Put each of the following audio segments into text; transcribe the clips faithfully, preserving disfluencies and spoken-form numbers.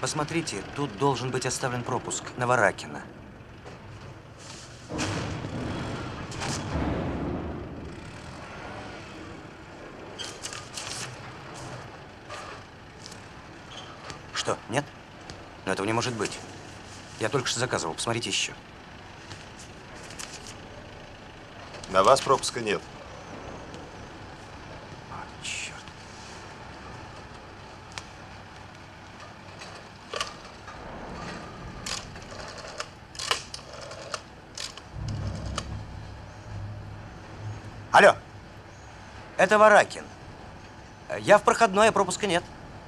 Посмотрите, тут должен быть оставлен пропуск на Варакина. Что, нет? Но этого не может быть. Я только что заказывал. Посмотрите еще. На вас пропуска нет. А, черт. Алло. Это Варакин. Я в проходной, а пропуска нет.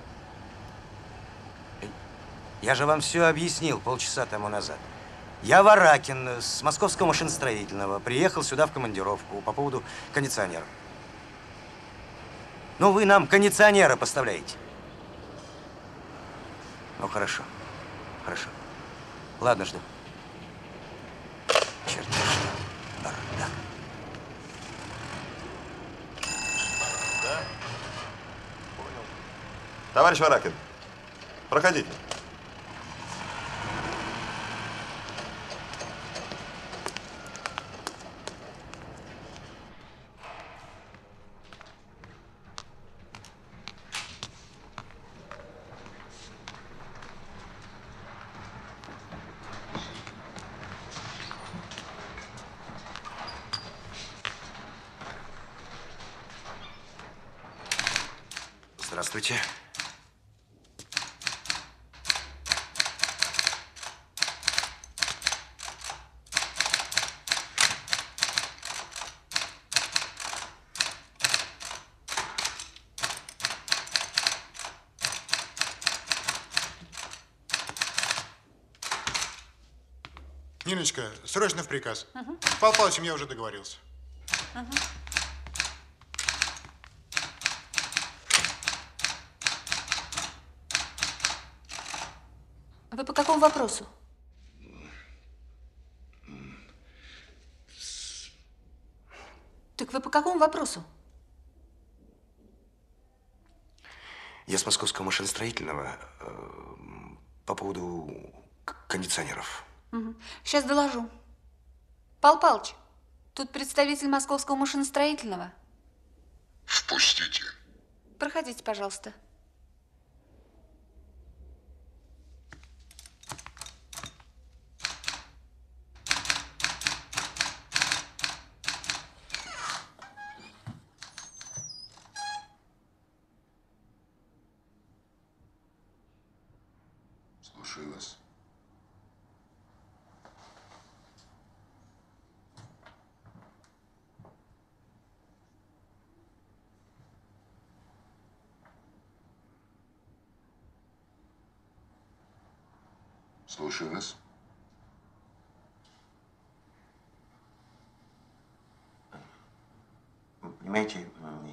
Я же вам все объяснил полчаса тому назад. Я Варакин с Московского машиностроительного. Приехал сюда в командировку по поводу кондиционера. Ну, вы нам кондиционеры поставляете. Ну, хорошо. Хорошо. Ладно, жду. Черт, что бардак. Да? Понял. Товарищ Варакин, проходите. Здравствуйте. Ниночка, срочно в приказ. Угу. С Павлом Павловичем я уже договорился. Угу. Вы по какому вопросу? Так вы по какому вопросу? Я с Московского машиностроительного э, по поводу кондиционеров. Угу. Сейчас доложу. Павел Павлович, тут представитель Московского машиностроительного. Впустите. Проходите, пожалуйста. Слушаю вас. Слушаю вас. Понимаете,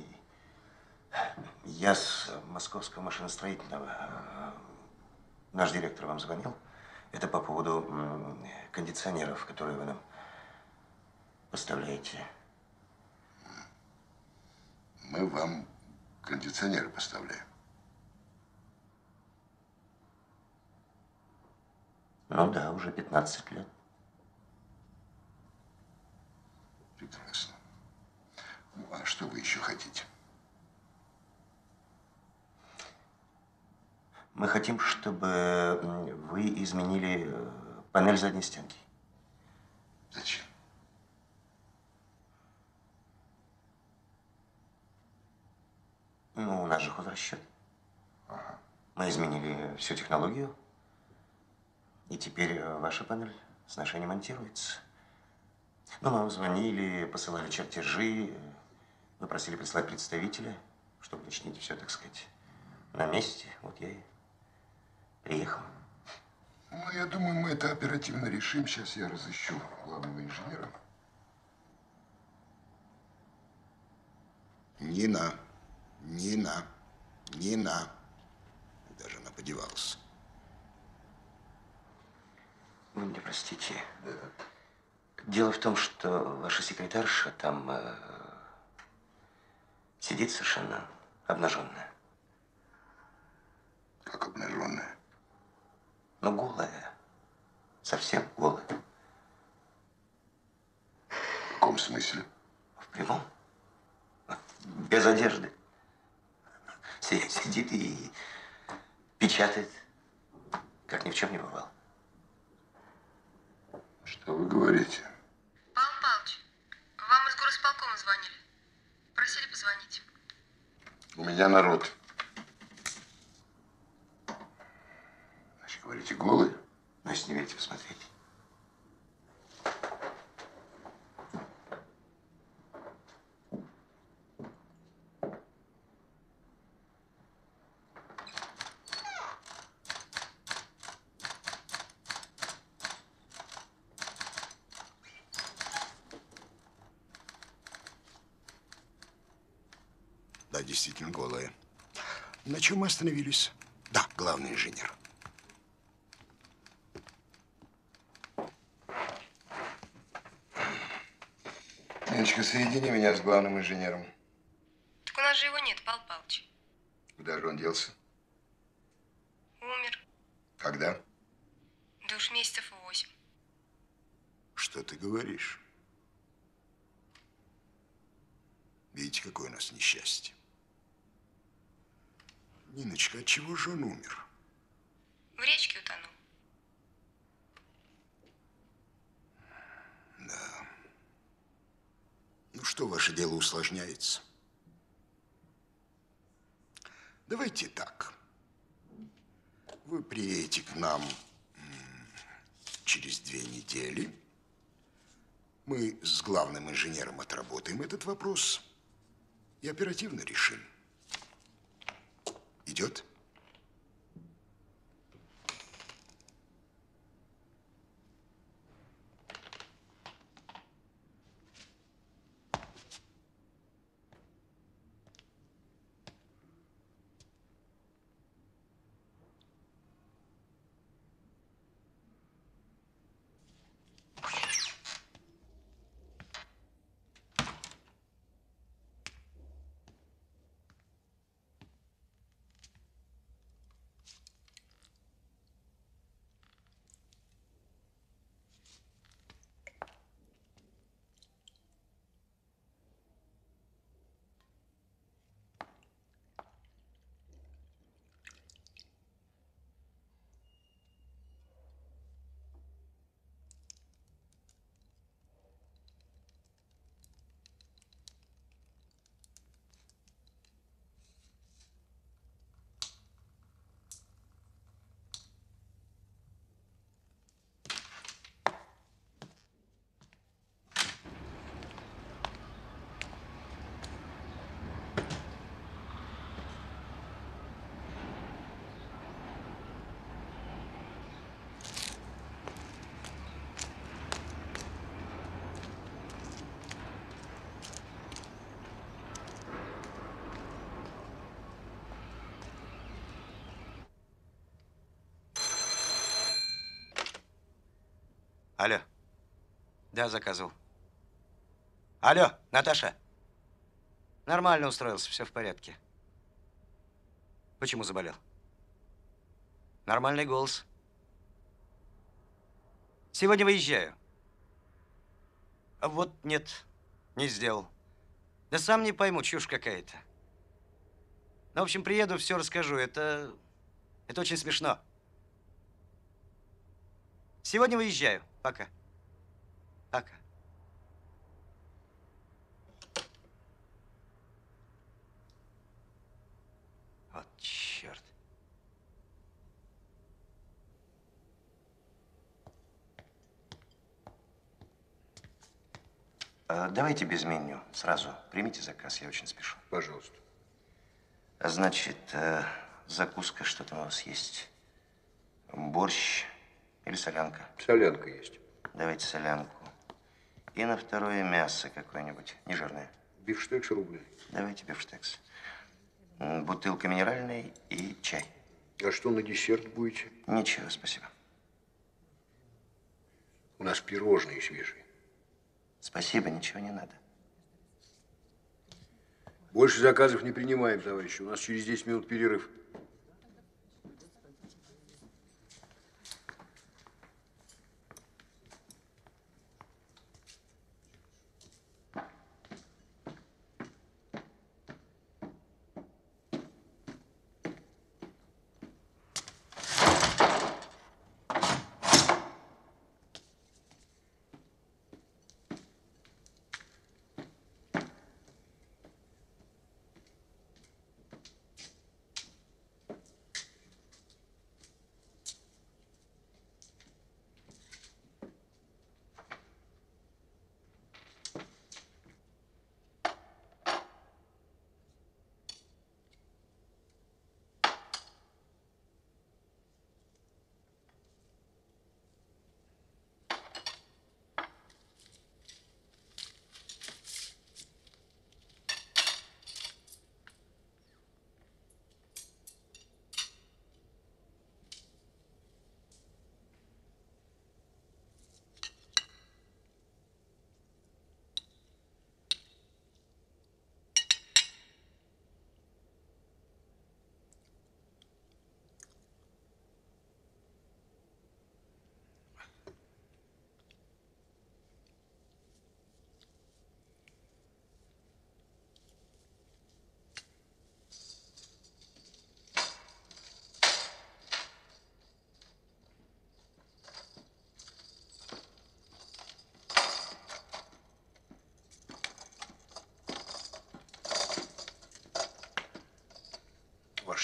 я с Московского машиностроительного. Наш директор вам звонил. Это по поводу кондиционеров, которые вы нам поставляете. Мы вам кондиционеры поставляем. Ну да, уже пятнадцать лет. Прекрасно. Ну, а что вы еще хотите? Мы хотим, чтобы вы изменили панель задней стенки. Зачем? Ну, у нас же хозрасчет. Ага. Мы изменили всю технологию. И теперь ваша панель с нашей не монтируется. Ну, нам звонили, посылали чертежи. Вы просили прислать представителя, чтобы уточнить все, так сказать, на месте. Вот я и приехал. Ну, я думаю, мы это оперативно решим. Сейчас я разыщу главного инженера. Нина, Нина, Нина. Даже она подевалась. Вы меня простите. Да. Дело в том, что ваша секретарша там э, сидит совершенно обнаженная. Как обнаженная? но голая. Совсем голая. В каком смысле? В прямом. Без одежды. Си- Сидит и печатает, как ни в чем не бывало. Что вы говорите? Павел Павлович, вам из горосполкома звонили. Просили позвонить. У меня народ. Значит, говорите, голый? Ну, если не верите, посмотрите. Да, действительно голые. На чем мы остановились? Да, главный инженер. Леночка, соедини меня с главным инженером. Так у нас же его нет, Павел Павлович. Куда же он делся? Умер. Когда? Да уж месяцев восемь. Что ты говоришь? Видите, какое у нас несчастье. Ниночка, от чего же он умер? В речке утонул. Да. Ну что, ваше дело усложняется? Давайте так. Вы приедете к нам м, через две недели. Мы с главным инженером отработаем этот вопрос и оперативно решим. Идет? Алло. Да, заказывал. Алло, Наташа. Нормально устроился, все в порядке. Почему заболел? Нормальный голос. Сегодня выезжаю. А вот нет, не сделал. Да сам не пойму, чушь какая-то. Ну, в общем, приеду, все расскажу. Это, это очень смешно. Сегодня выезжаю. Пока. Пока. Вот черт. А, давайте без меню. Сразу примите заказ, я очень спешу. Пожалуйста. А значит, э, закуска, что там у вас есть? Борщ или солянка? Солянка есть. Давайте солянку. И на второе мясо какое-нибудь, не жирное. Бифштекс рубль. Давайте бифштекс. М, Бутылка минеральной и чай. А что на десерт будете? Ничего, спасибо. У нас пирожные свежие. Спасибо, ничего не надо. Больше заказов не принимаем, товарищи. У нас через десять минут перерыв.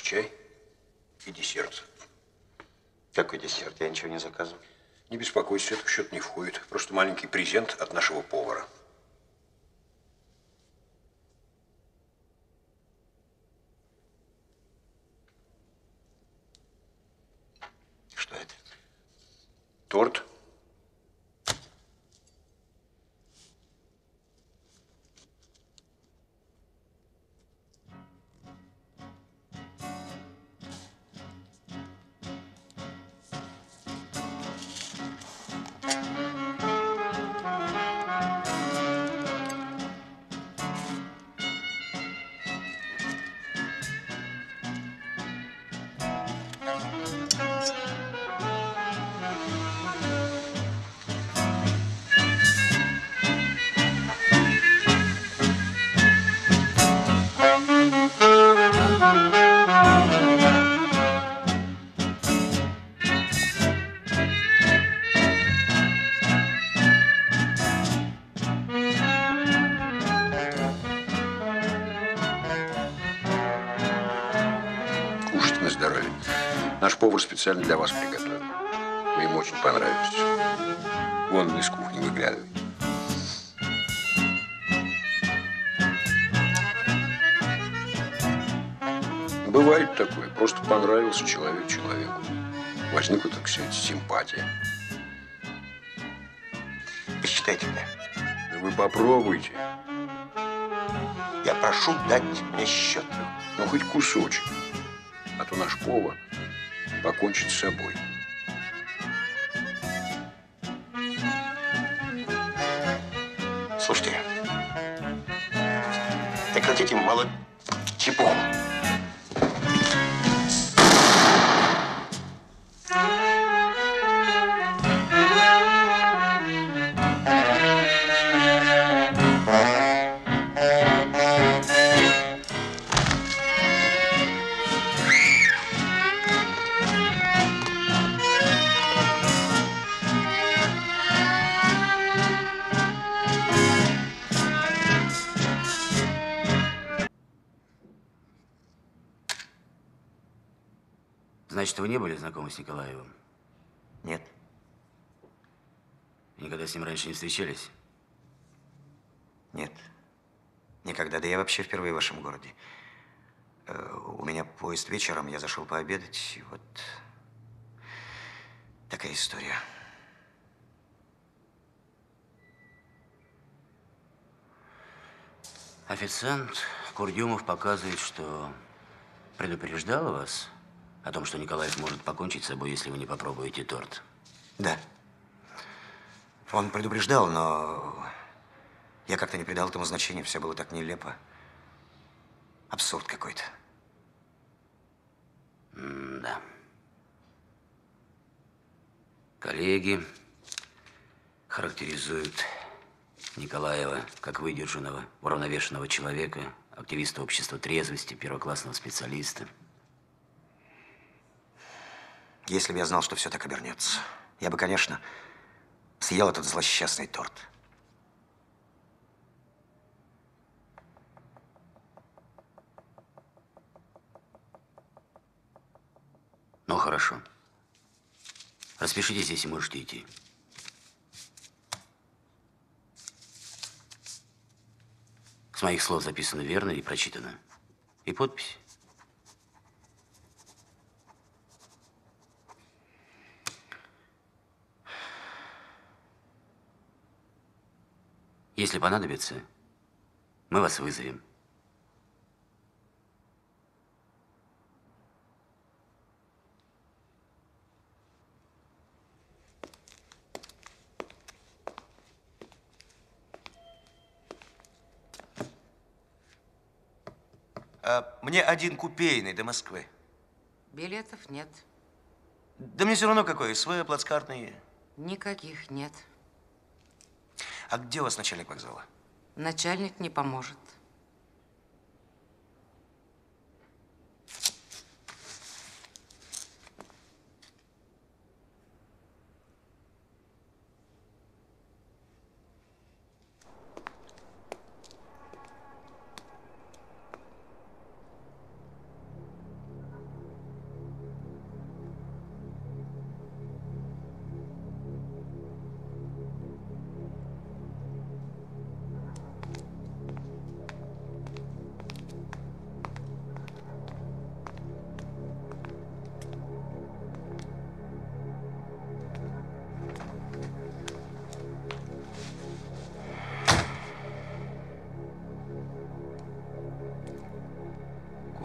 чай и десерт. Какой десерт? Я ничего не заказывал. Не беспокойся, это в счет не входит. Просто маленький презент от нашего повара. Что это? Торт. Кушать на здоровье. Наш повар специально для вас приготовил. Вы ему очень понравитесь. Вон он из кухни выглядывает. Бывает такое. Просто понравился человек человеку. Возникла, так сказать, симпатия. Посчитайте мне. Да вы попробуйте. Я прошу дать мне счет. Ну, хоть кусочек. А то наш повар покончит с собой. Слушайте, прекратите молоть чепуху. Значит, вы не были знакомы с Николаевым? Нет. Никогда с ним раньше не встречались? Нет. Никогда. Да я вообще впервые в вашем городе. Э, у меня поезд вечером, я зашел пообедать, и вот такая история. Официант Курдюмов показывает, что предупреждал вас о том, что Николаев может покончить с собой, если вы не попробуете торт. Да. Он предупреждал, но я как-то не придал этому значения. Все было так нелепо. Абсурд какой-то. М-да. Коллеги характеризуют Николаева как выдержанного, уравновешенного человека, активиста общества трезвости, первоклассного специалиста. Если бы я знал, что все так обернется, я бы, конечно, съел этот злосчастный торт. Ну, хорошо. Распишитесь здесь и можете идти. С моих слов записано верно и прочитано. И подпись. Если понадобится, мы вас вызовем. А, мне один купейный до Москвы. Билетов нет. Да мне все равно какой, СВ, плацкартный. Никаких нет. А где у вас начальник вокзала? Начальник не поможет.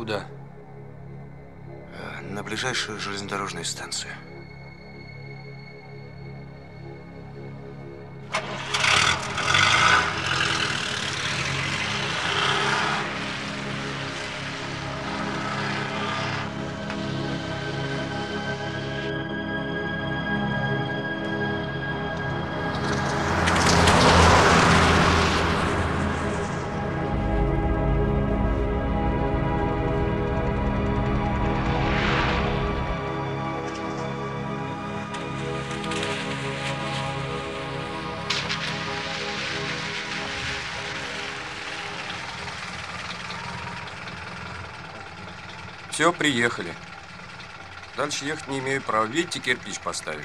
Куда? Э, На ближайшую железнодорожную станцию. Все, приехали. Дальше ехать не имею права. Видите, кирпич поставили.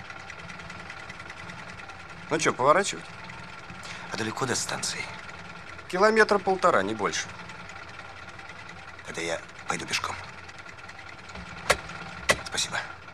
Ну что, поворачивать? А далеко до станции? Километра полтора, не больше. Тогда я пойду пешком. Спасибо.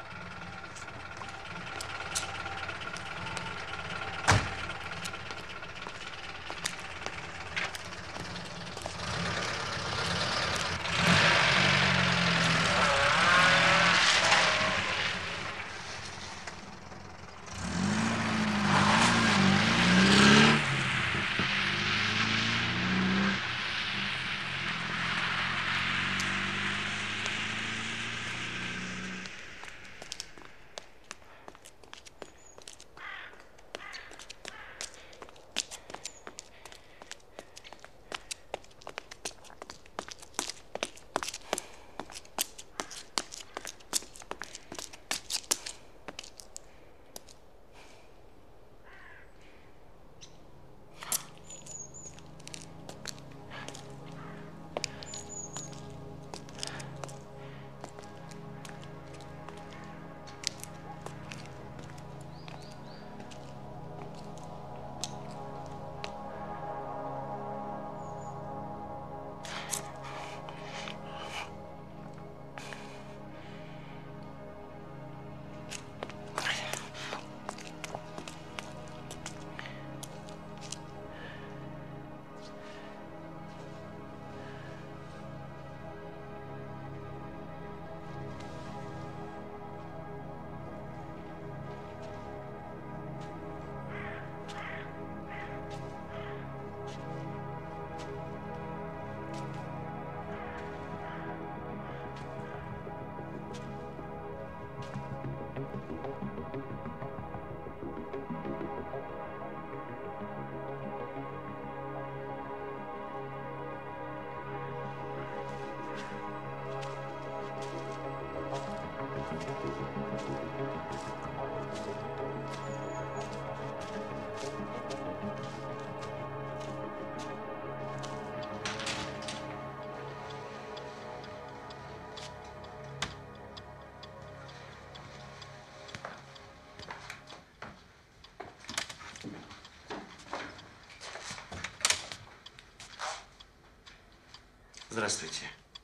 Здравствуйте.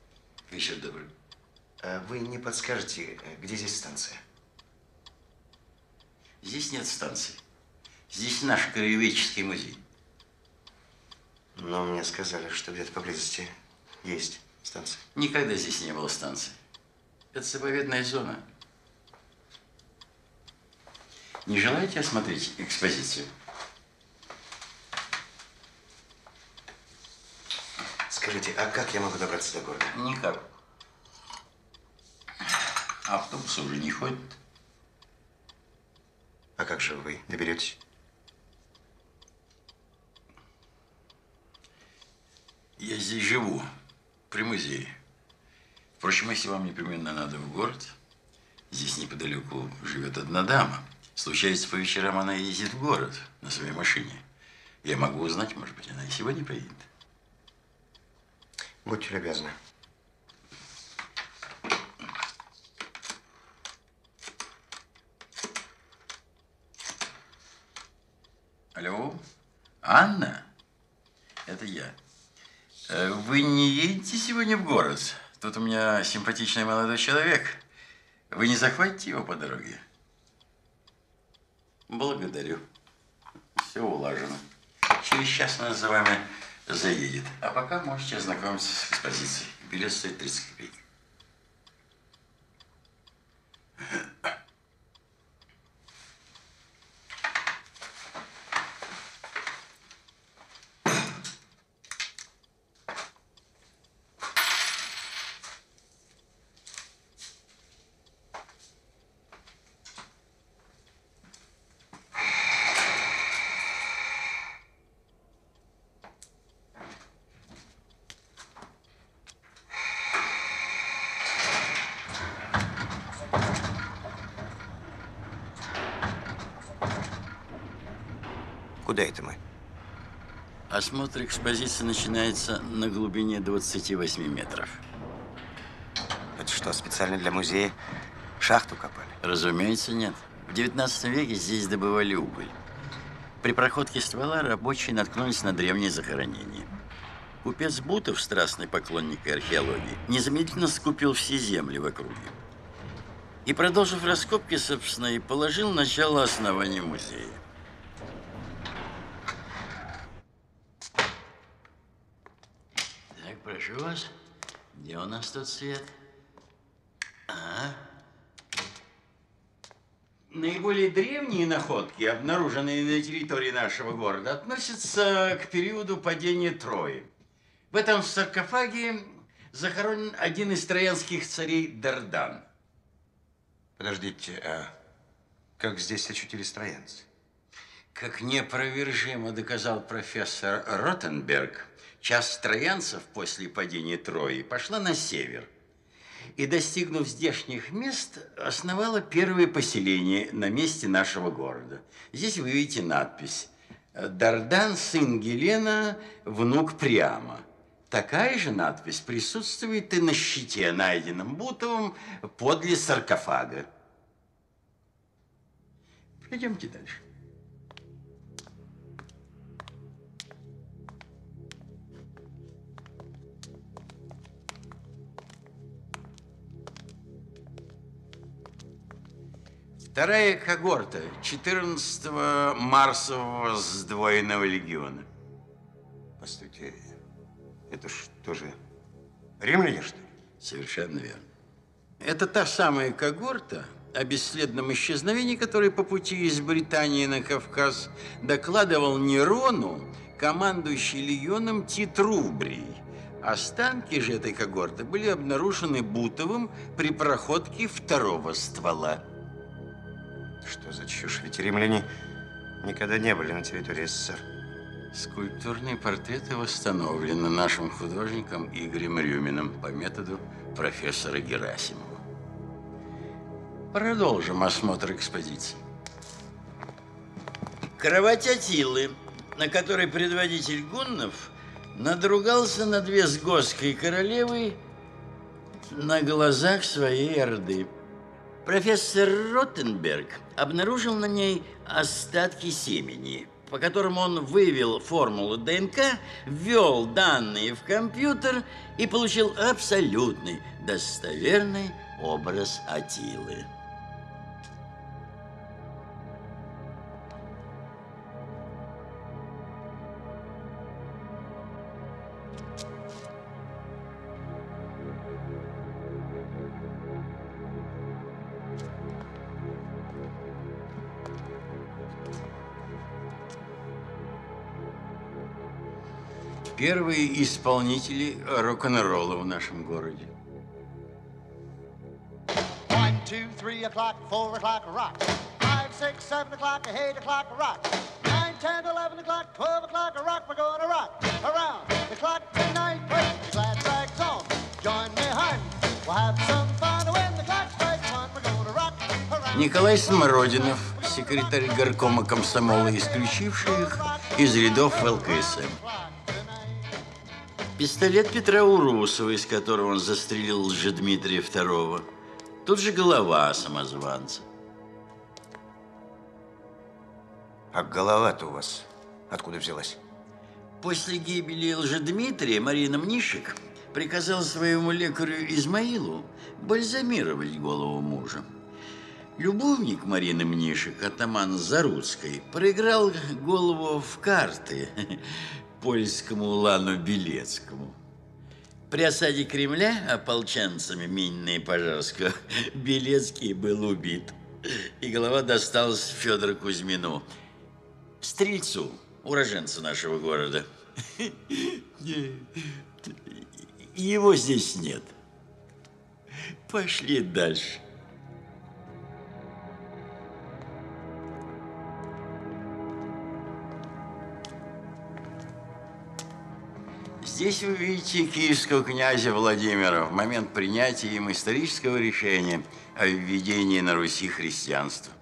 Вечер добрый. А вы не подскажете, где здесь станция? Здесь нет станции. Здесь наш краеведческий музей. Но мне сказали, что где-то поблизости есть станция. Никогда здесь не было станции. Это заповедная зона. Не желаете осмотреть экспозицию? Скажите, а как я могу добраться до города? Никак. Автобусы уже не ходят. А как же вы доберетесь? Я здесь живу, при музее. Впрочем, если вам непременно надо в город, здесь неподалеку живет одна дама. Случается, по вечерам она ездит в город на своей машине. Я могу узнать, может быть, она и сегодня поедет. Будьте любезны. Алло, Анна? Это я. Вы не едете сегодня в город? Тут у меня симпатичный молодой человек. Вы не захватите его по дороге? Благодарю. Все улажено. Через час мы за вами заедет. А пока можете ознакомиться с экспозицией. Билет стоит тридцать копеек. Куда это мы? Осмотр экспозиции начинается на глубине двадцати восьми метров. Это что, специально для музея шахту копали? Разумеется, нет. В девятнадцатом веке здесь добывали уголь. При проходке ствола рабочие наткнулись на древнее захоронение. Купец Бутов, страстный поклонник археологии, незамедленно скупил все земли в округе. И, продолжив раскопки, собственно, и положил начало основания музея. Так, прошу вас. Где у нас тут свет? А? Наиболее древние находки, обнаруженные на территории нашего города, относятся к периоду падения Трои. В этом саркофаге захоронен один из троянских царей Дардан. Подождите, а как здесь очутились троянцы? Как неопровержимо доказал профессор Ротенберг, часть троянцев после падения Трои пошла на север и, достигнув здешних мест, основала первое поселение на месте нашего города. Здесь вы видите надпись «Дардан, сын Гелена, внук Приама». Такая же надпись присутствует и на щите, найденном Бутовым подле саркофага. Пойдемте дальше. Вторая когорта четырнадцатого Марсового сдвоенного легиона. Постойте, это что же, римляне, что ли? Совершенно верно. Это та самая когорта, о бесследном исчезновении которой по пути из Британии на Кавказ докладывал Нерону командующий легионом Тит Рубрий. Останки же этой когорты были обнаружены Бутовым при проходке второго ствола. Что за чушь? Ведь римляне никогда не были на территории СССР. Скульптурные портреты восстановлены нашим художником Игорем Рюминым по методу профессора Герасимова. Продолжим осмотр экспозиции. Кровать Атилы, на которой предводитель гуннов надругался над визготской королевой на глазах своей орды. Профессор Ротенберг обнаружил на ней остатки семени, по которым он вывел формулу ДНК, ввел данные в компьютер и получил абсолютный достоверный образ Атилы. Первые исполнители рок-н-ролла в нашем городе. One, two, three o'clock, four o'clock, rock. Five, six, seven o'clock, eight o'clock, rock. Nine, ten, eleven o'clock, twelve o'clock, rock. We're gonna rock around the clock tonight. Put your glad rags on. Join me, hon. We'll have some fun when the clock strikes one. We're gonna rock around. Николай Смородинов, секретарь горкома комсомола, исключивший их из рядов ЛКСМ. Пистолет Петра Урусова, из которого он застрелил Лжедмитрия второго. Тут же голова самозванца. А голова-то у вас откуда взялась? После гибели Лжедмитрия Марина Мнишек приказала своему лекарю Измаилу бальзамировать голову мужа. Любовник Марины Мнишек, атаман Заруцкой, проиграл голову в карты. польскому Улану Белецкому. При осаде Кремля ополченцами Минина и Пожарского Белецкий был убит, и голова досталась Федору Кузьмину, стрельцу, уроженцу нашего города. Его здесь нет. Пошли дальше. Здесь вы видите киевского князя Владимира в момент принятия им исторического решения о введении на Руси христианства.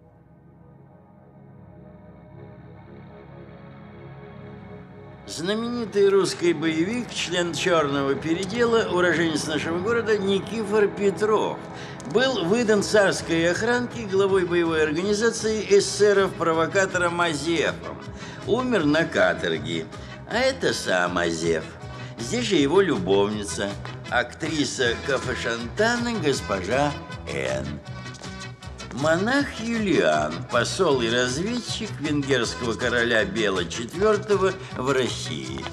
Знаменитый русский боевик, член черного передела, уроженец нашего города Никифор Петров, был выдан царской охранке главой боевой организации эсеров-провокатора Азефом. Умер на каторге. А это сам Азеф. Здесь же его любовница, актриса Кафешантана госпожа Н. Монах Юлиан, посол и разведчик венгерского короля Бела четвёртого в России.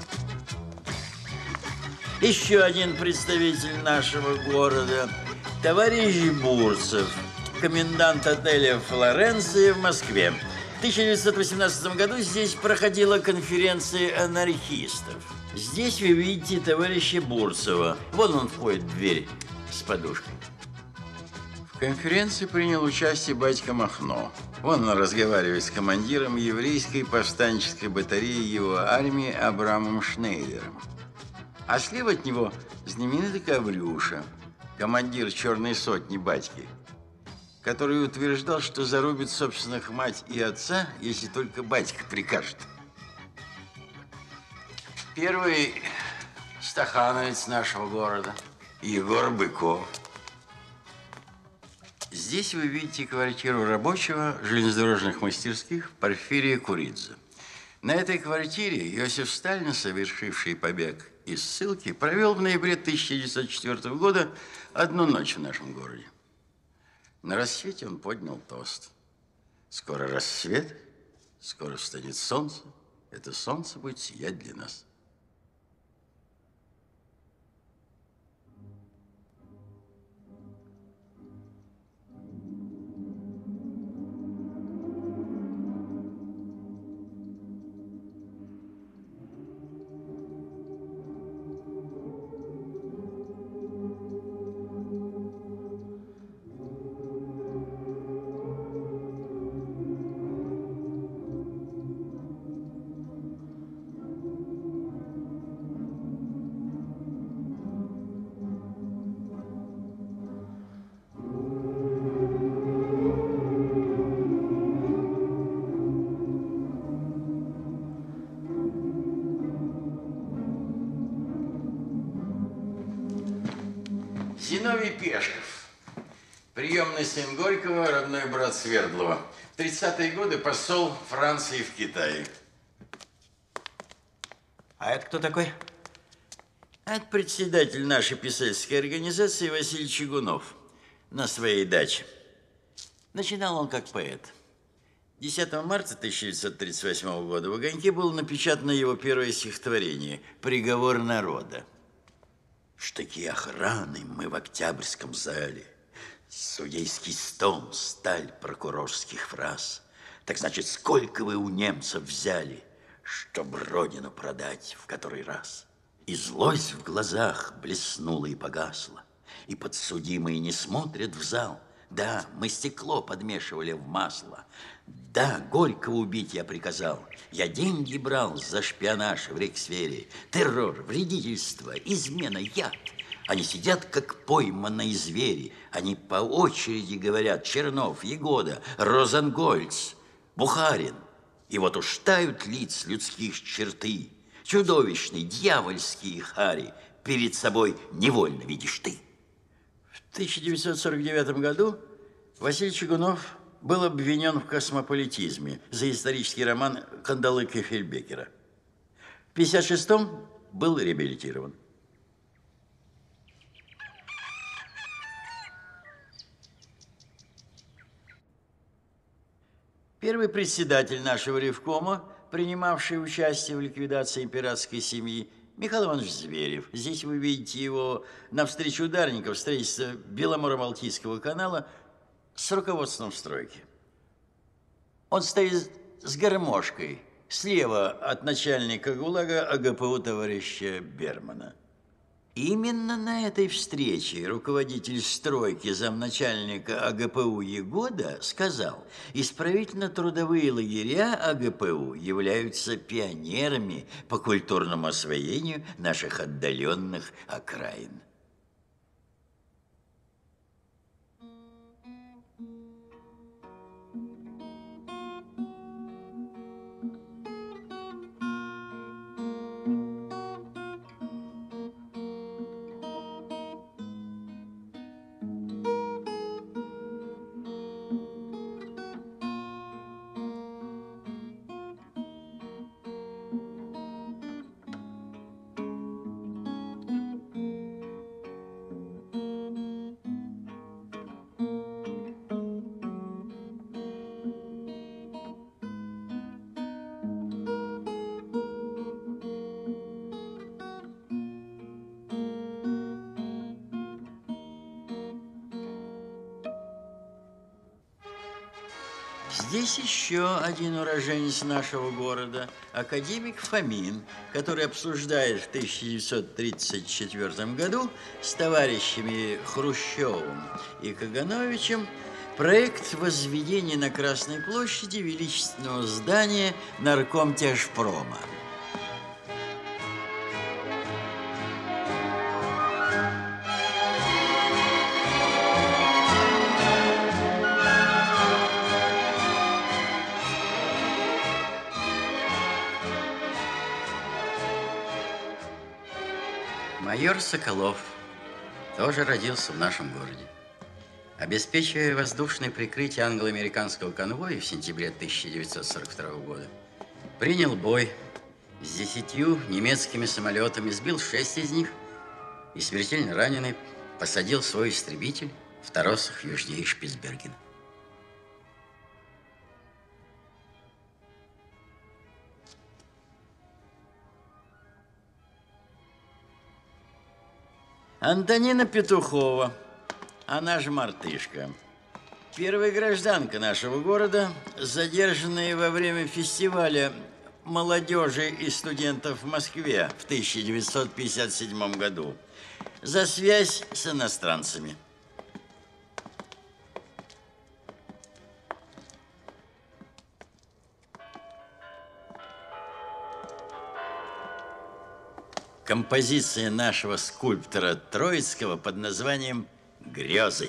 Еще один представитель нашего города, товарищ Бурцев, комендант отеля «Флоренция» в Москве. В тысяча девятьсот восемнадцатом году здесь проходила конференция анархистов. Здесь вы видите товарища Бурцева. Вон он входит в дверь с подушкой. В конференции принял участие батька Махно. Вон он разговаривает с командиром еврейской повстанческой батареи его армии Абрамом Шнейдером. А слева от него знаменитый Коврюша, командир черной сотни батьки, который утверждал, что зарубит собственных мать и отца, если только батька прикажет. Первый стахановец нашего города, Егор Быков. Здесь вы видите квартиру рабочего железнодорожных мастерских Порфирия Куридзе. На этой квартире Иосиф Сталин, совершивший побег из ссылки, провел в ноябре тысяча девятьсот четвёртого года одну ночь в нашем городе. На рассвете он поднял тост. Скоро рассвет, скоро встанет солнце. Это солнце будет сиять для нас. Зиновий Пешков, приемный сын Горького, родной брат Свердлова. В тридцатые годы посол Франции в Китае. А это кто такой? Это председатель нашей писательской организации Василий Чигунов на своей даче. Начинал он как поэт. десятого марта тысяча девятьсот тридцать восьмого года в «Огоньке» было напечатано его первое стихотворение «Приговор народа». Штыки охраны мы в Октябрьском зале, судейский стон, сталь прокурорских фраз. Так значит, сколько вы у немцев взяли, чтоб родину продать в который раз? И злость в глазах блеснула и погасла, и подсудимые не смотрят в зал. Да, мы стекло подмешивали в масло. Да, Горького убить я приказал. Я деньги брал за шпионаж в рейхсвере. Террор, вредительство, измена, яд. Они сидят, как пойманные звери. Они по очереди говорят: Чернов, Егода, Розенгольц, Бухарин. И вот уж тают лиц людских черты. Чудовищный, дьявольский хари перед собой невольно видишь ты. В тысяча девятьсот сорок девятом году Василий Чигунов был обвинен в космополитизме за исторический роман Кандалыка Фельдбекера. В пятьдесят шестом был реабилитирован. Первый председатель нашего ревкома принимавший участие в ликвидации пиратской семьи, Михаил Иванович Зверев. Здесь вы видите его на встрече ударников строительства Беломоро-Балтийского канала с руководством стройки. Он стоит с гармошкой слева от начальника ГУЛАГа АГПУ товарища Бермана. Именно на этой встрече руководитель стройки замначальника АГПУ Егода сказал, исправительно-трудовые лагеря АГПУ являются пионерами по культурному освоению наших отдаленных окраин. Здесь еще один уроженец нашего города, академик Фомин, который обсуждает в тысяча девятьсот тридцать четвёртом году с товарищами Хрущевым и Кагановичем проект возведения на Красной площади величественного здания наркомтяжпрома. Майор Соколов тоже родился в нашем городе. Обеспечивая воздушное прикрытие англо-американского конвоя в сентябре тысяча девятьсот сорок второго года, принял бой с десятью немецкими самолетами, сбил шесть из них и, смертельно раненый, посадил свой истребитель в торосах южнее Шпицбергена. Антонина Петухова, она же Мартышка, первая гражданка нашего города, задержанная во время фестиваля молодежи и студентов в Москве в тысяча девятьсот пятьдесят седьмом году за связь с иностранцами. Композиция нашего скульптора Троицкого под названием «Грезы».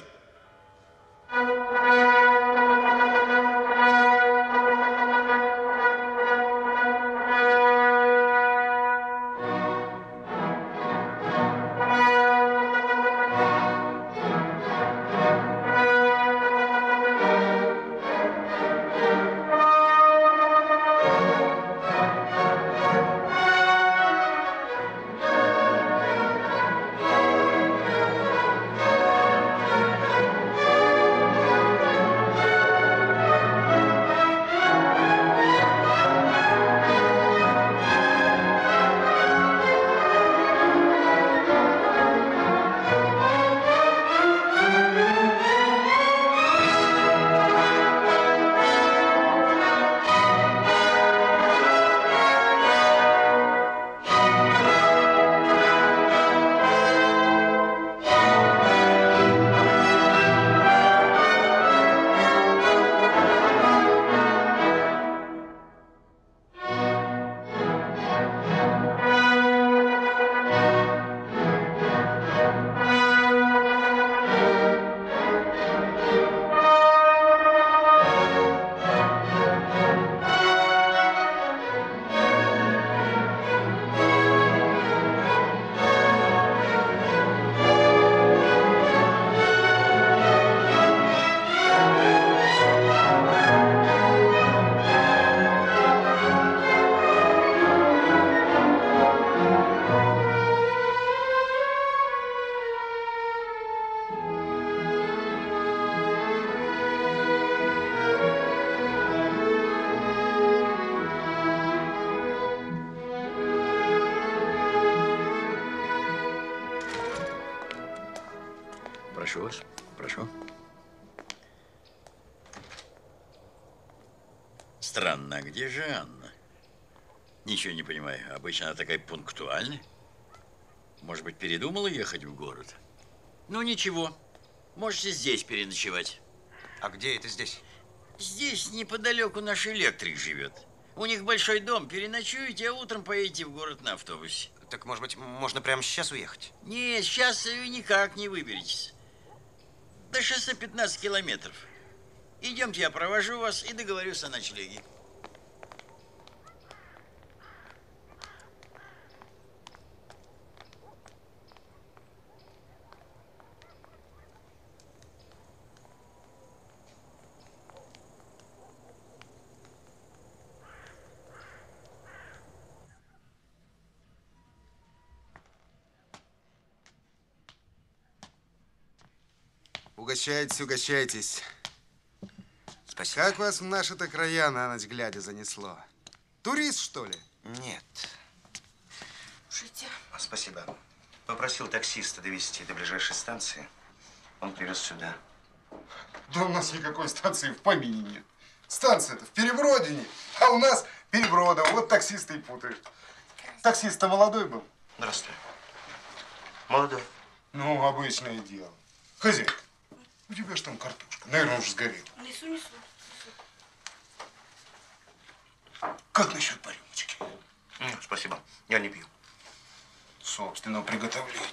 Прошу вас, прошу. Странно, а где же Анна? Ничего не понимаю. Обычно она такая пунктуальная. Может быть, передумала ехать в город? Ну, ничего. Можете здесь переночевать. А где это здесь? Здесь неподалеку наш электрик живет. У них большой дом. Переночуете, а утром поедете в город на автобусе. Так, может быть, можно прямо сейчас уехать? Нет, сейчас никак не выберетесь. До шоссе пятнадцать километров. Идемте, я провожу вас и договорюсь о ночлеге. Угощайтесь, угощайтесь. Спасибо. Как вас в наши-то края на ночь глядя занесло? Турист, что ли? Нет. Слушайте. Спасибо. Попросил таксиста довезти до ближайшей станции. Он привез сюда. Да у нас никакой станции в помине нет. Станция-то в Перебродине, а у нас Перебродово. Вот таксисты и путают. Таксист-то молодой был. Здравствуй. Молодой. Ну, обычное дело. Хозяйка, у тебя же там картошка. Наверное, уже сгорела. Несу, несу. Как насчет по рюмочке? Нет, спасибо. Я не пью. Собственного приготовления.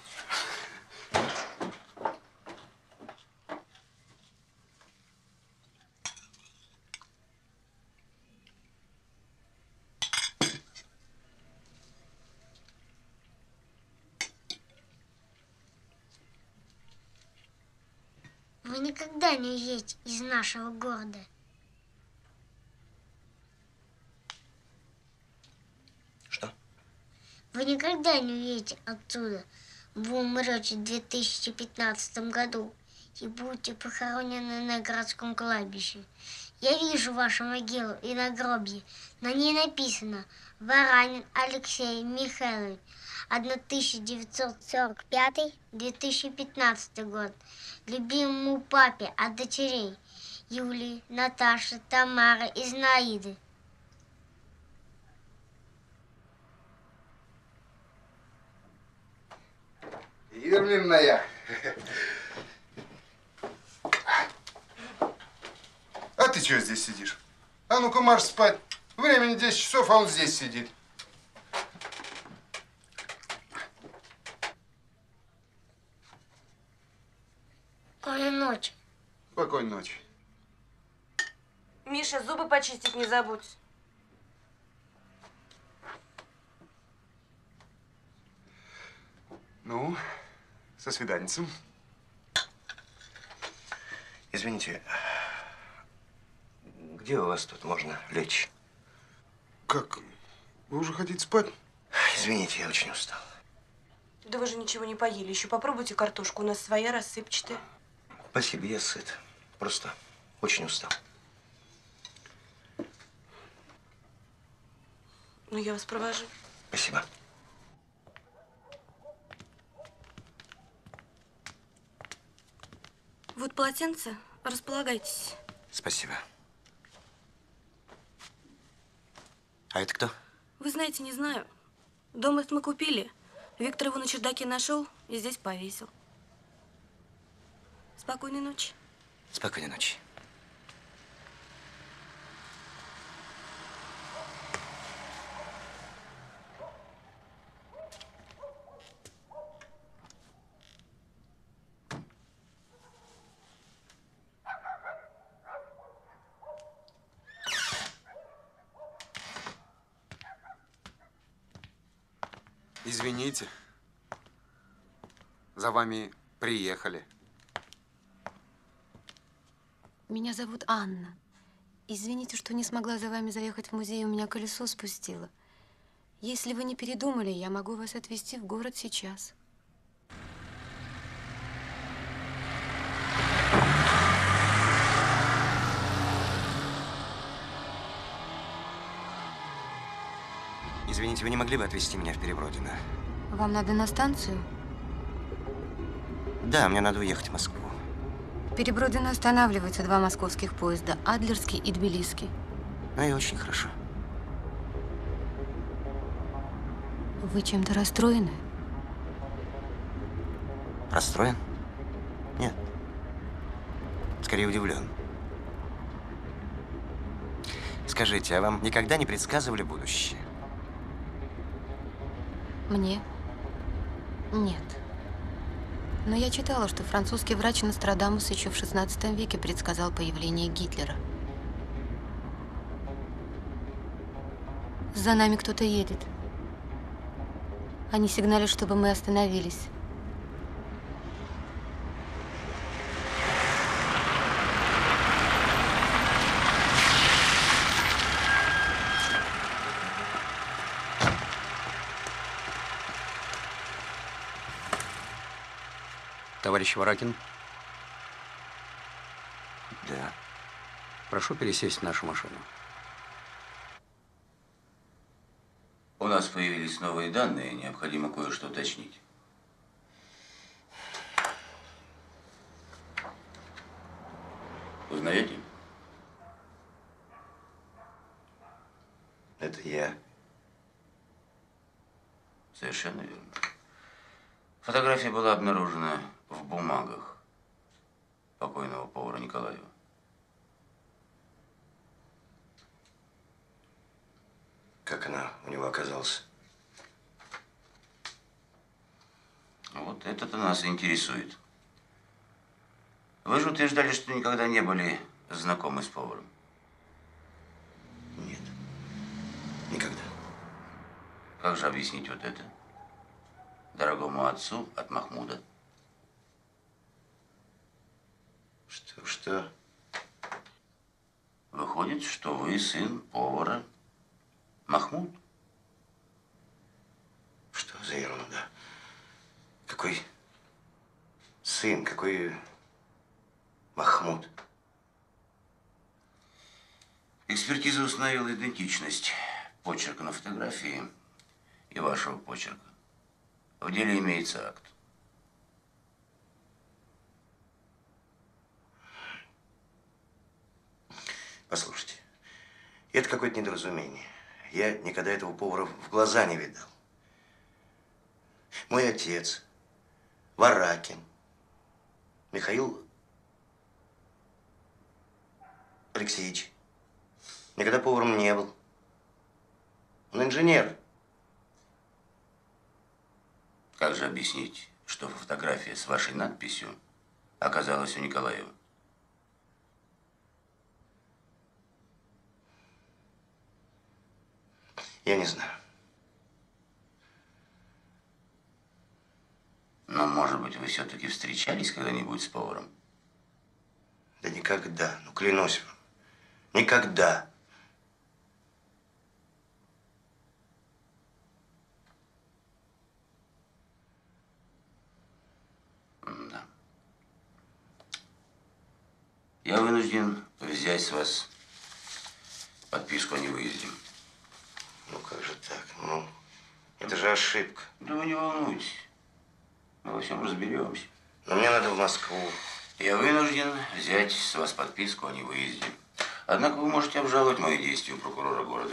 Вы никогда не уедете из нашего города. Что? Вы никогда не уедете оттуда. Вы умрете в две тысячи пятнадцатом году и будете похоронены на городском кладбище. Я вижу вашу могилу и надгробье. На ней написано «Варанин Алексей Михайлович, тысяча девятьсот сорок пятый — две тысячи пятнадцатый год. Любимому папе от дочерей Юлии, Наташи, Тамары и Зинаиды». Ирминная. А ты чего здесь сидишь? А ну-ка марш спать. Времени десять часов, а он здесь сидит. Спокойной ночи. Спокойной ночи. Миша, зубы почистить не забудь. Ну, со свиданницем. Извините, где у вас тут можно лечь? Как? Вы уже хотите спать? Извините, я очень устал. Да вы же ничего не поели. Еще попробуйте картошку. У нас своя рассыпчатая. Спасибо, я сыт. Просто очень устал. Ну, я вас провожу. Спасибо. Вот полотенце. Располагайтесь. Спасибо. А это кто? Вы знаете, не знаю. Дом этот мы купили. Виктор его на чердаке нашел и здесь повесил. Спокойной ночи. Спокойной ночи. Извините. За вами приехали. Меня зовут Анна. Извините, что не смогла за вами заехать в музей, у меня колесо спустило. Если вы не передумали, я могу вас отвезти в город сейчас. Извините, вы не могли бы отвезти меня в Перебродино? Вам надо на станцию? Да, мне надо уехать в Москву. Перебродино останавливаются два московских поезда – Адлерский и Тбилисский. Ну и очень хорошо. Вы чем-то расстроены? Расстроен? Нет. Скорее удивлен. Скажите, а вам никогда не предсказывали будущее? Мне? Нет. Но я читала, что французский врач Нострадамус еще в шестнадцатом веке предсказал появление Гитлера. За нами кто-то едет. Они сигналят, чтобы мы остановились. Товарищ Варакин. Да. Прошу пересесть в нашу машину. У нас появились новые данные, необходимо кое-что уточнить. Узнаете? Это я. Совершенно верно. Фотография была обнаружена в бумагах покойного повара Николаева. Как она у него оказалась? Вот это-то нас и интересует. Вы же утверждали, что никогда не были знакомы с поваром. Нет. Никогда. Как же объяснить вот это? Дорогому отцу от Махмуда. Что, что? Выходит, что вы сын повара Махмуд. Что за ерунда? Какой сын, какой Махмуд? Экспертиза установила идентичность почерка на фотографии и вашего почерка. В деле имеется акт. Послушайте, это какое-то недоразумение. Я никогда этого повара в глаза не видал. Мой отец, Варакин, Михаил Алексеевич, никогда поваром не был. Он инженер. Как же объяснить, что фотография с вашей надписью оказалась у Николаева? Я не знаю. Но, может быть, вы все-таки встречались когда-нибудь с поваром? Да никогда, ну клянусь вам, никогда. Да. Я вынужден взять с вас подписку о невыезде. Ну как же так? Ну, это же ошибка. Да вы не волнуйтесь. Мы во всем разберемся. Но мне надо в Москву. Я вынужден взять с вас подписку о невыезде. Однако вы можете обжаловать мои действия у прокурора города.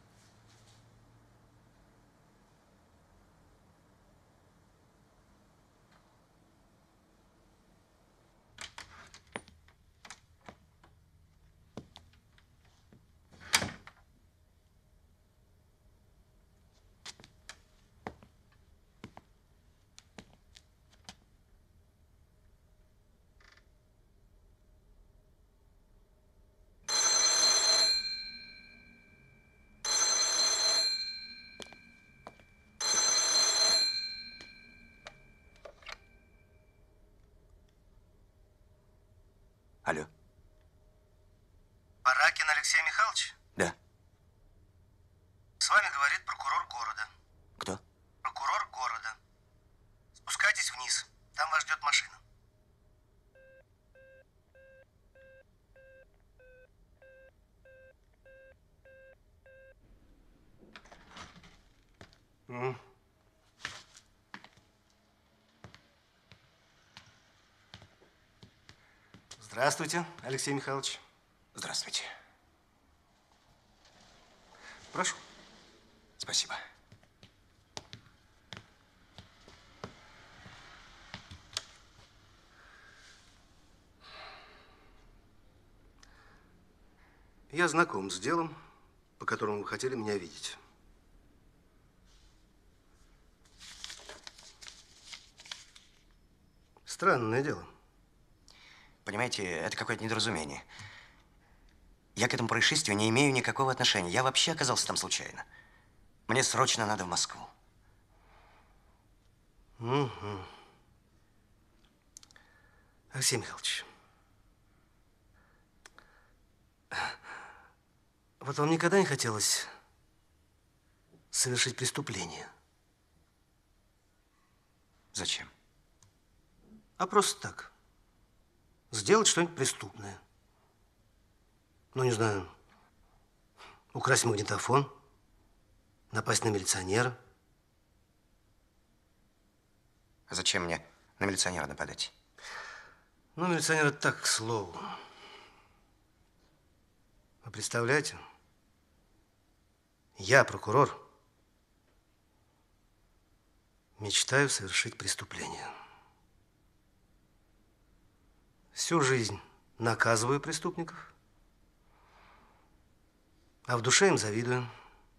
Алло. Варакин Алексей Михайлович? Да. С вами говорит прокурор города. Кто? Прокурор города. Спускайтесь вниз. Там вас ждет машина. Mm. Здравствуйте, Алексей Михайлович. Здравствуйте. Прошу. Спасибо. Я знаком с делом, по которому вы хотели меня видеть. Странное дело. Понимаете, это какое-то недоразумение. Я к этому происшествию не имею никакого отношения. Я вообще оказался там случайно. Мне срочно надо в Москву. Угу. Алексей Михайлович, вот вам никогда не хотелось совершить преступление? Зачем? А просто так. Сделать что-нибудь преступное. Ну, не знаю, украсть магнитофон, напасть на милиционера. А зачем мне на милиционера нападать? Ну, милиционер это так, к слову. Вы представляете? Я, прокурор, мечтаю совершить преступление. Всю жизнь наказываю преступников, а в душе им завидую.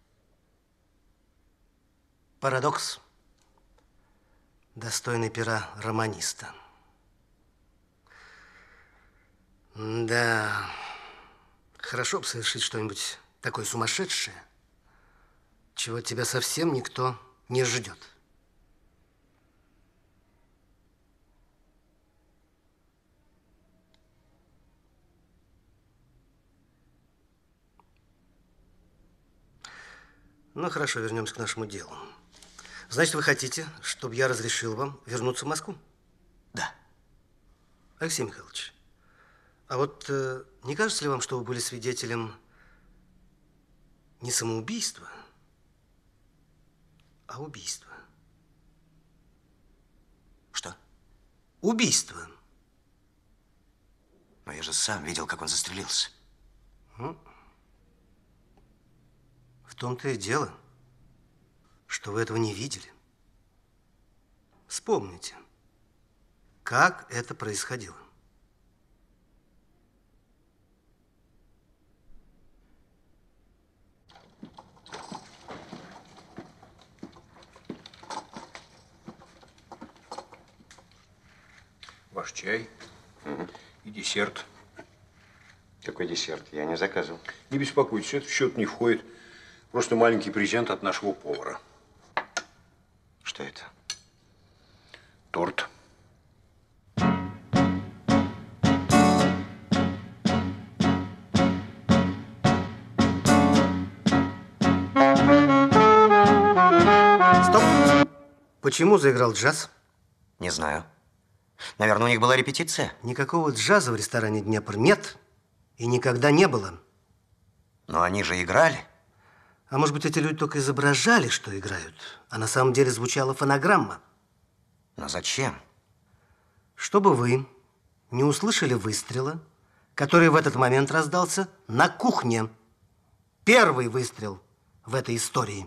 Парадокс, достойный пера романиста. Да, хорошо бы совершить что-нибудь такое сумасшедшее, чего от тебя совсем никто не ждет. Ну, хорошо, вернемся к нашему делу. Значит, вы хотите, чтобы я разрешил вам вернуться в Москву? Да. Алексей Михайлович, а вот э, не кажется ли вам, что вы были свидетелем не самоубийства, а убийства? Что? Убийство. Но я же сам видел, как он застрелился. Ну, в том-то и дело, что вы этого не видели. Вспомните, как это происходило. Ваш чай угу. и десерт. Какой десерт? Я не заказывал. Не беспокойтесь, это в счет не входит. Просто маленький презент от нашего повара. Что это? Торт. Стоп! Почему заиграл джаз? Не знаю. Наверное, у них была репетиция. Никакого джаза в ресторане «Днепр» нет и никогда не было. Но они же играли. А может быть, эти люди только изображали, что играют, а на самом деле звучала фонограмма? Но зачем? Чтобы вы не услышали выстрела, который в этот момент раздался на кухне. Первый выстрел в этой истории.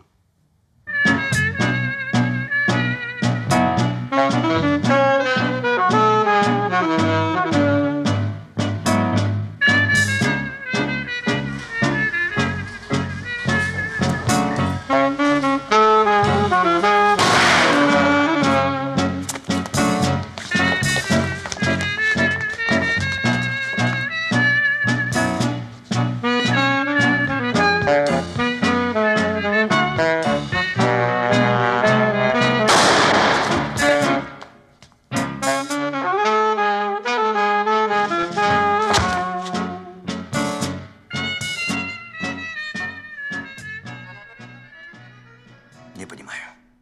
Не понимаю.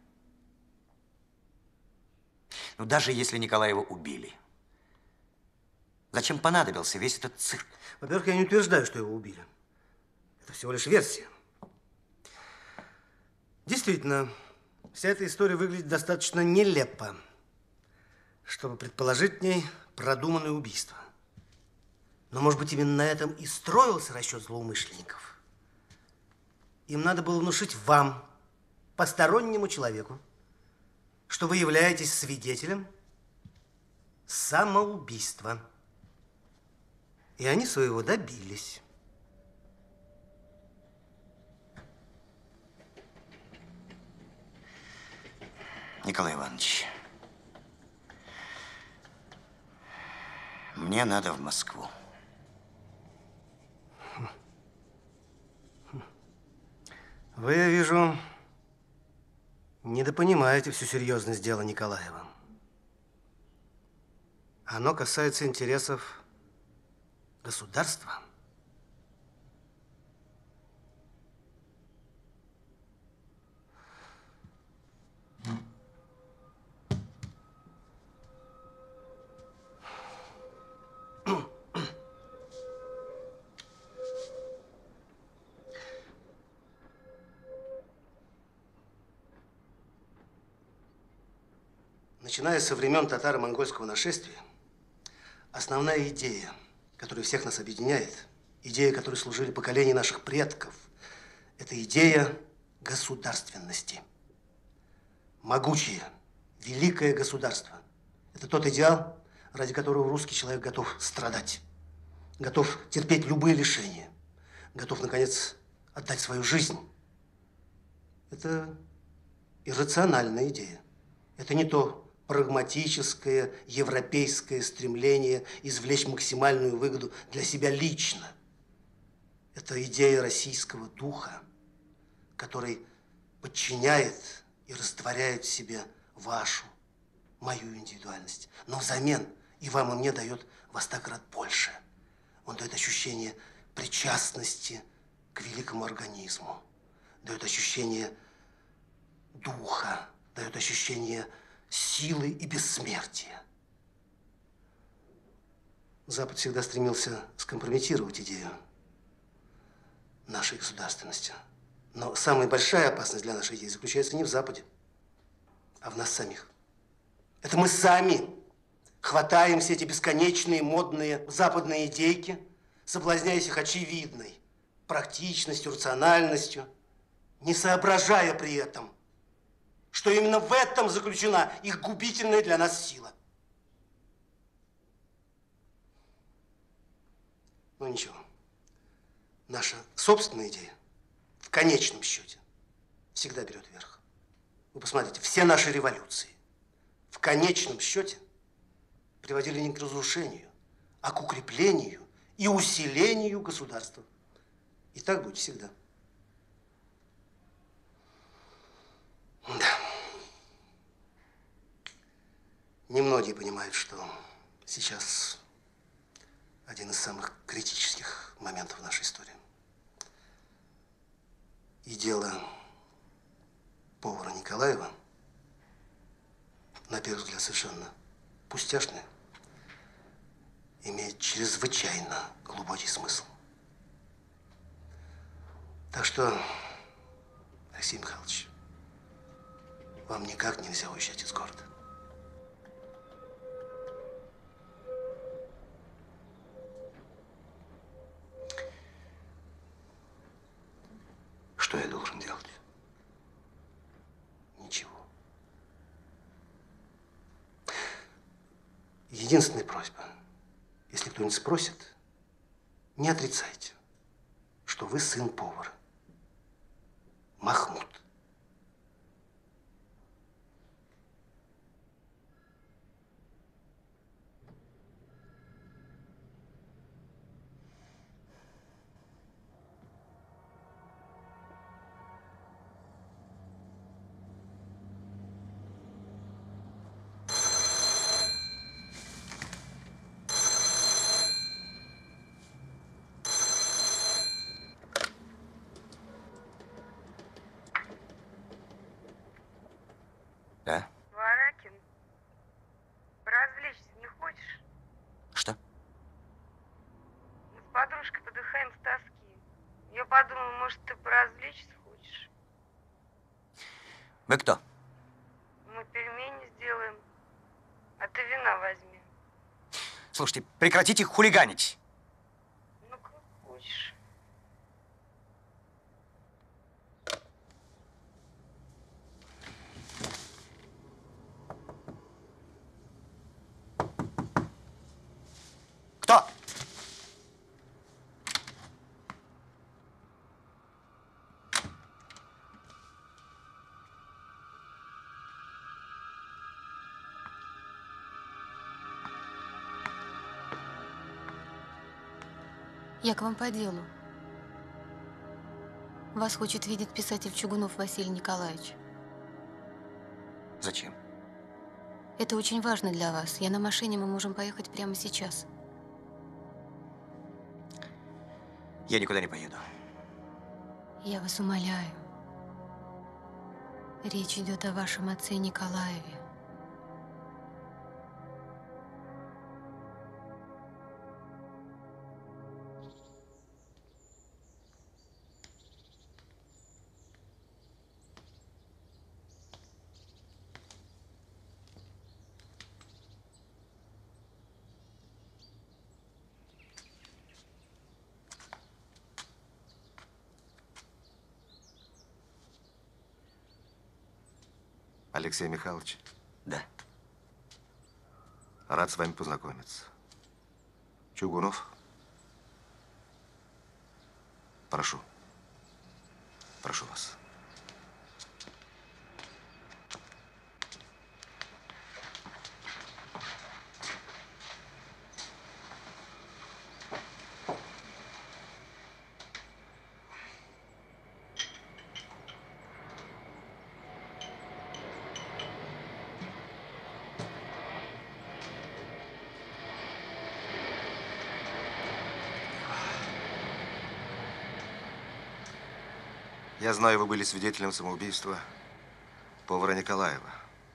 Ну, даже если Николаева убили, зачем понадобился весь этот цирк? Во-первых, я не утверждаю, что его убили. Это всего лишь версия. Действительно, вся эта история выглядит достаточно нелепо, чтобы предположить в ней продуманное убийство. Но, может быть, именно на этом и строился расчет злоумышленников. Им надо было внушить вам, постороннему человеку, что вы являетесь свидетелем самоубийства. И они своего добились. Николай Иванович, мне надо в Москву. Вы, я вижу, недопонимаете всю серьезность дела Николаева. Оно касается интересов государства. Начиная со времен татаро-монгольского нашествия, основная идея, которая всех нас объединяет, идея, которой служили поколения наших предков, это идея государственности. Могучее, великое государство – это тот идеал, ради которого русский человек готов страдать, готов терпеть любые лишения, готов, наконец, отдать свою жизнь. Это иррациональная идея. Это не то прагматическое, европейское стремление извлечь максимальную выгоду для себя лично. Это идея российского духа, который подчиняет и растворяет в себе вашу, мою индивидуальность. Но взамен и вам, и мне дает во сто крат больше. Он дает ощущение причастности к великому организму, дает ощущение духа, дает ощущение силы и бессмертия. Запад всегда стремился скомпрометировать идею нашей государственности. Но самая большая опасность для нашей идеи заключается не в Западе, а в нас самих. Это мы сами хватаем все эти бесконечные модные западные идейки, соблазняясь их очевидной практичностью, рациональностью, не соображая при этом, что именно в этом заключена их губительная для нас сила. Ну ничего, наша собственная идея в конечном счете всегда берет верх. Вы посмотрите, все наши революции в конечном счете приводили не к разрушению, а к укреплению и усилению государства. И так будет всегда. Да. Немногие понимают, что сейчас один из самых критических моментов нашей истории. И дело повара Николаева, на первый взгляд совершенно пустяшное, имеет чрезвычайно глубокий смысл. Так что, Алексей Михайлович, вам никак нельзя уезжать из города. Что я должен делать? Ничего. Единственная просьба, если кто-нибудь спросит, не отрицайте, что вы сын повара. Махмуд. Да? Варакин, развлечься не хочешь? Что? Мы с подружкой подыхаем с тоски. Я подумала, может, ты поразвлечься хочешь? Вы кто? Мы пельмени сделаем, а ты вина возьми. Слушайте, прекратите хулиганить. Я к вам по делу. Вас хочет видеть писатель Чугунов Василий Николаевич. Зачем? Это очень важно для вас. Я на машине, мы можем поехать прямо сейчас. Я никуда не поеду. Я вас умоляю. Речь идет о вашем отце Николаеве. Алексей Михайлович. Да. Рад с вами познакомиться. Чугунов. Прошу. Прошу вас. Я знаю, вы были свидетелем самоубийства повара Николаева.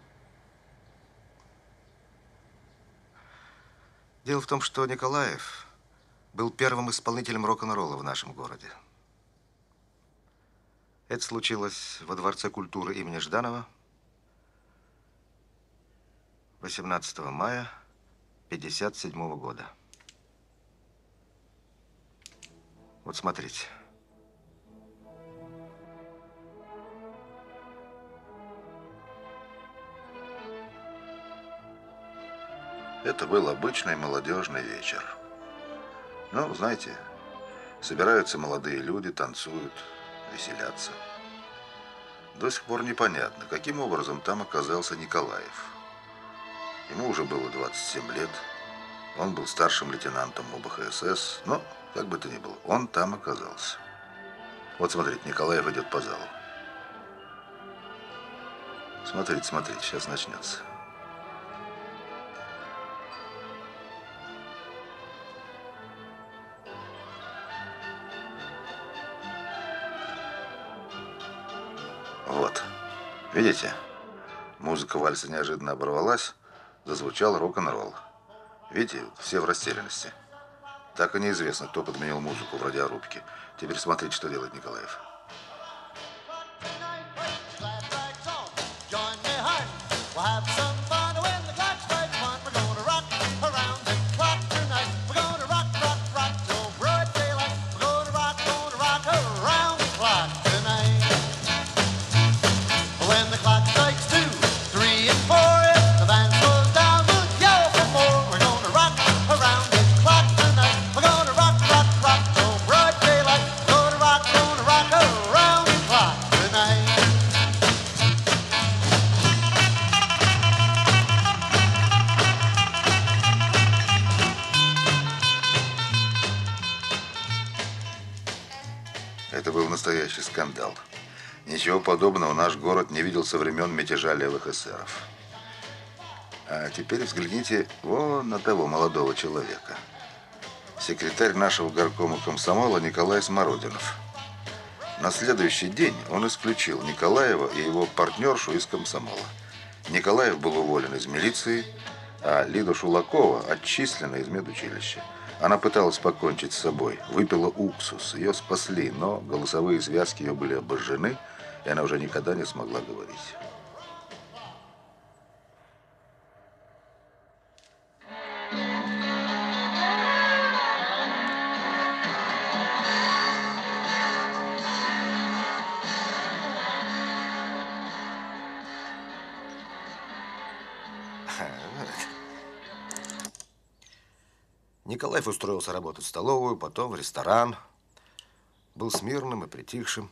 Дело в том, что Николаев был первым исполнителем рок-н-ролла в нашем городе. Это случилось во Дворце культуры имени Жданова восемнадцатого мая пятьдесят седьмого года. Вот смотрите. Это был обычный молодежный вечер. Ну, знаете, собираются молодые люди, танцуют, веселятся. До сих пор непонятно, каким образом там оказался Николаев. Ему уже было двадцать семь лет, он был старшим лейтенантом УБХСС, но, как бы то ни было, он там оказался. Вот смотрите, Николаев идет по залу. Смотрите, смотрите, сейчас начнется. Вот. Видите? Музыка вальса неожиданно оборвалась, зазвучал рок-н-ролл. Видите, все в растерянности. Так и неизвестно, кто подменил музыку в радиорубке. Теперь смотрите, что делает Николаев. Это был настоящий скандал. Ничего подобного наш город не видел со времен мятежа левых эсеров. А теперь взгляните вон на того молодого человека. Секретарь нашего горкома комсомола Николай Смородинов. На следующий день он исключил Николаева и его партнершу из комсомола. Николаев был уволен из милиции, а Лида Шулакова отчислена из медучилища. Она пыталась покончить с собой, выпила уксус, ее спасли, но голосовые связки ее были обожжены, и она уже никогда не смогла говорить. Николаев устроился работать в столовую, потом в ресторан. Был смирным и притихшим.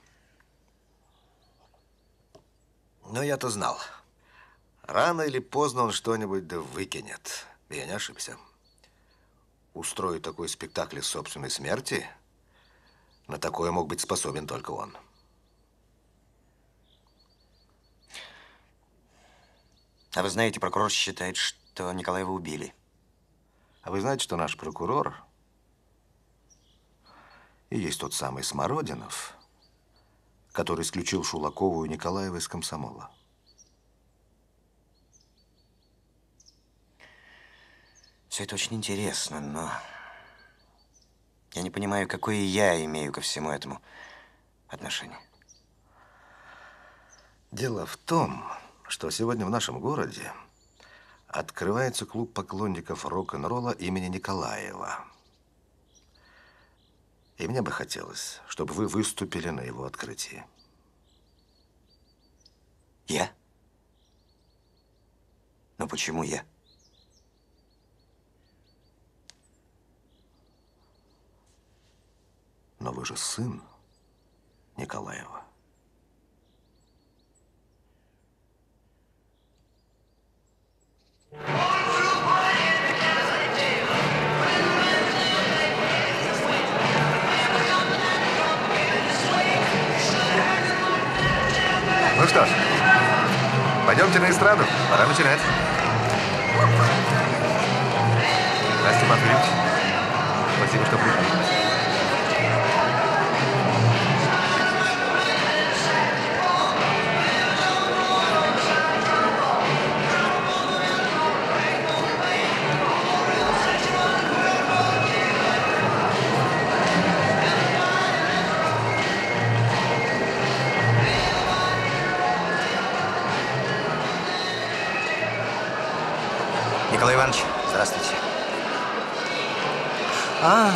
Но я-то знал. Рано или поздно он что-нибудь да выкинет. И я не ошибся. устроить такой спектакль из собственной смерти, на такое мог быть способен только он. А вы знаете, прокурор считает, что Николаева убили. А вы знаете, что наш прокурор и есть тот самый Смородинов, который исключил Шулакову и Николаева из комсомола? Все это очень интересно, но я не понимаю, какое я имею ко всему этому отношение. Дело в том, что сегодня в нашем городе открывается клуб поклонников рок-н-ролла имени Николаева. И мне бы хотелось, чтобы вы выступили на его открытии. Я? Но почему я? Но вы же сын Николаева. Ну что ж, пойдемте на эстраду. Пора начинать. Здравствуйте, Степан Филиппович. Спасибо, что пришли. Николай Иванович, здравствуйте. А,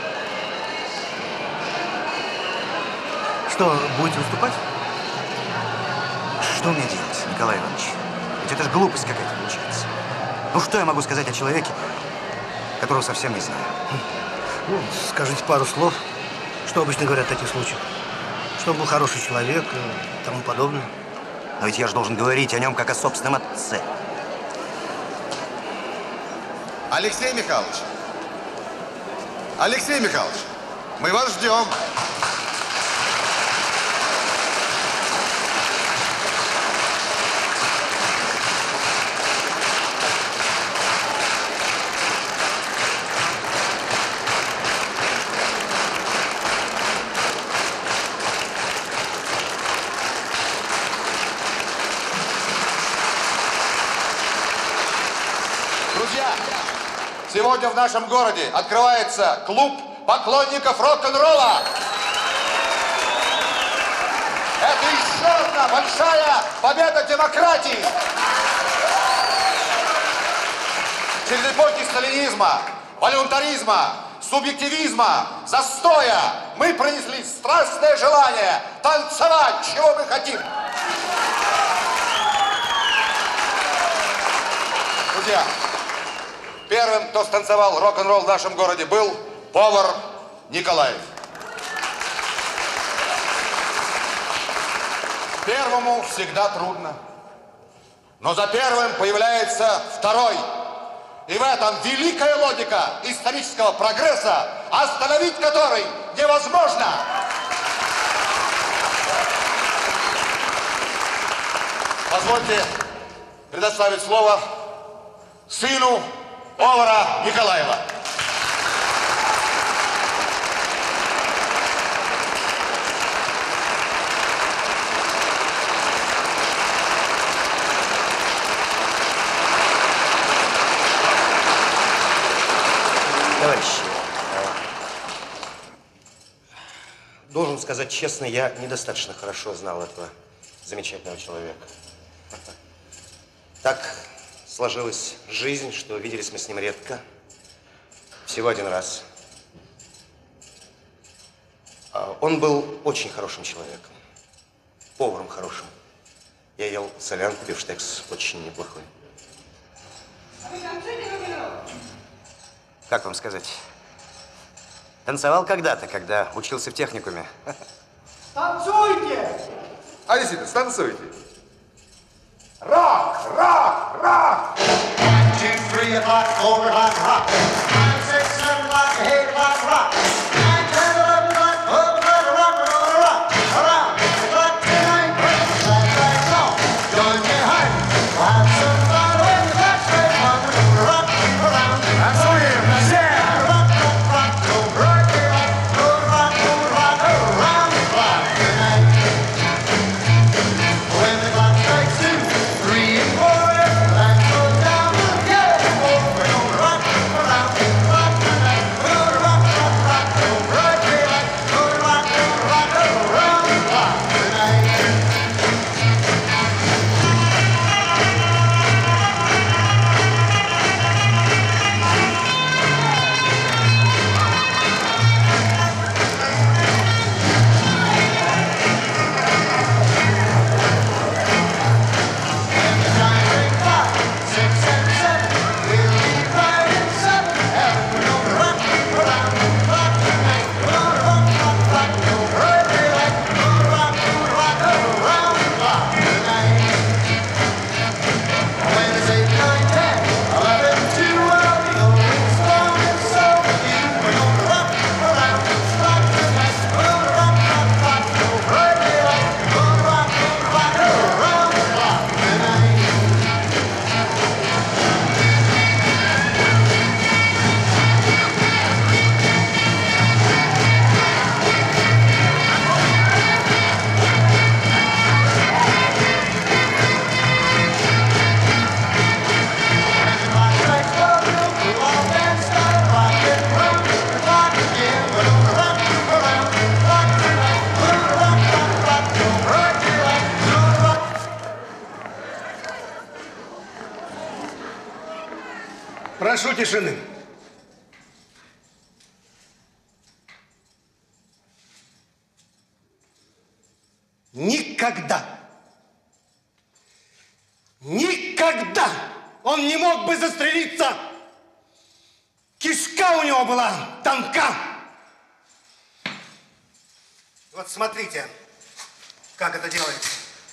Что, будете выступать? что мне делать, Николай Иванович? Ведь это же глупость какая-то получается. Ну, что я могу сказать о человеке, которого совсем не знаю? Ну, скажите пару слов. Что обычно говорят в таких случаях? Что он был хороший человек и тому подобное. Но ведь я же должен говорить о нем как о собственном отце. Алексей Михайлович! Алексей Михайлович! Мы вас ждем! Друзья! Сегодня в нашем городе открывается клуб поклонников рок-н-ролла. Это еще одна большая победа демократии. Через эпохи сталинизма, волюнтаризма, субъективизма, застоя мы пронесли страстное желание танцевать, чего мы хотим. Друзья, первым, кто станцевал рок-н-ролл в нашем городе, был повар Николаев. Первому всегда трудно. Но за первым появляется второй. И в этом великая логика исторического прогресса, остановить который невозможно. Позвольте предоставить слово сыну повара Николаева. Товарищи, должен сказать честно, я недостаточно хорошо знал этого замечательного человека. Так сложилась жизнь, что виделись мы с ним редко. Всего один раз. Он был очень хорошим человеком. Поваром хорошим. Я ел солянку, бифштекс очень неплохой. Как вам сказать? Танцевал когда-то, когда учился в техникуме. Танцуйте! А действительно, станцуйте. Рок, рок, рок! One, two, three o'clock, four o'clock, rock. Five, six, seven Прошу тишины. Никогда, никогда он не мог бы застрелиться. Кишка у него была тонка. Вот смотрите, как это делается.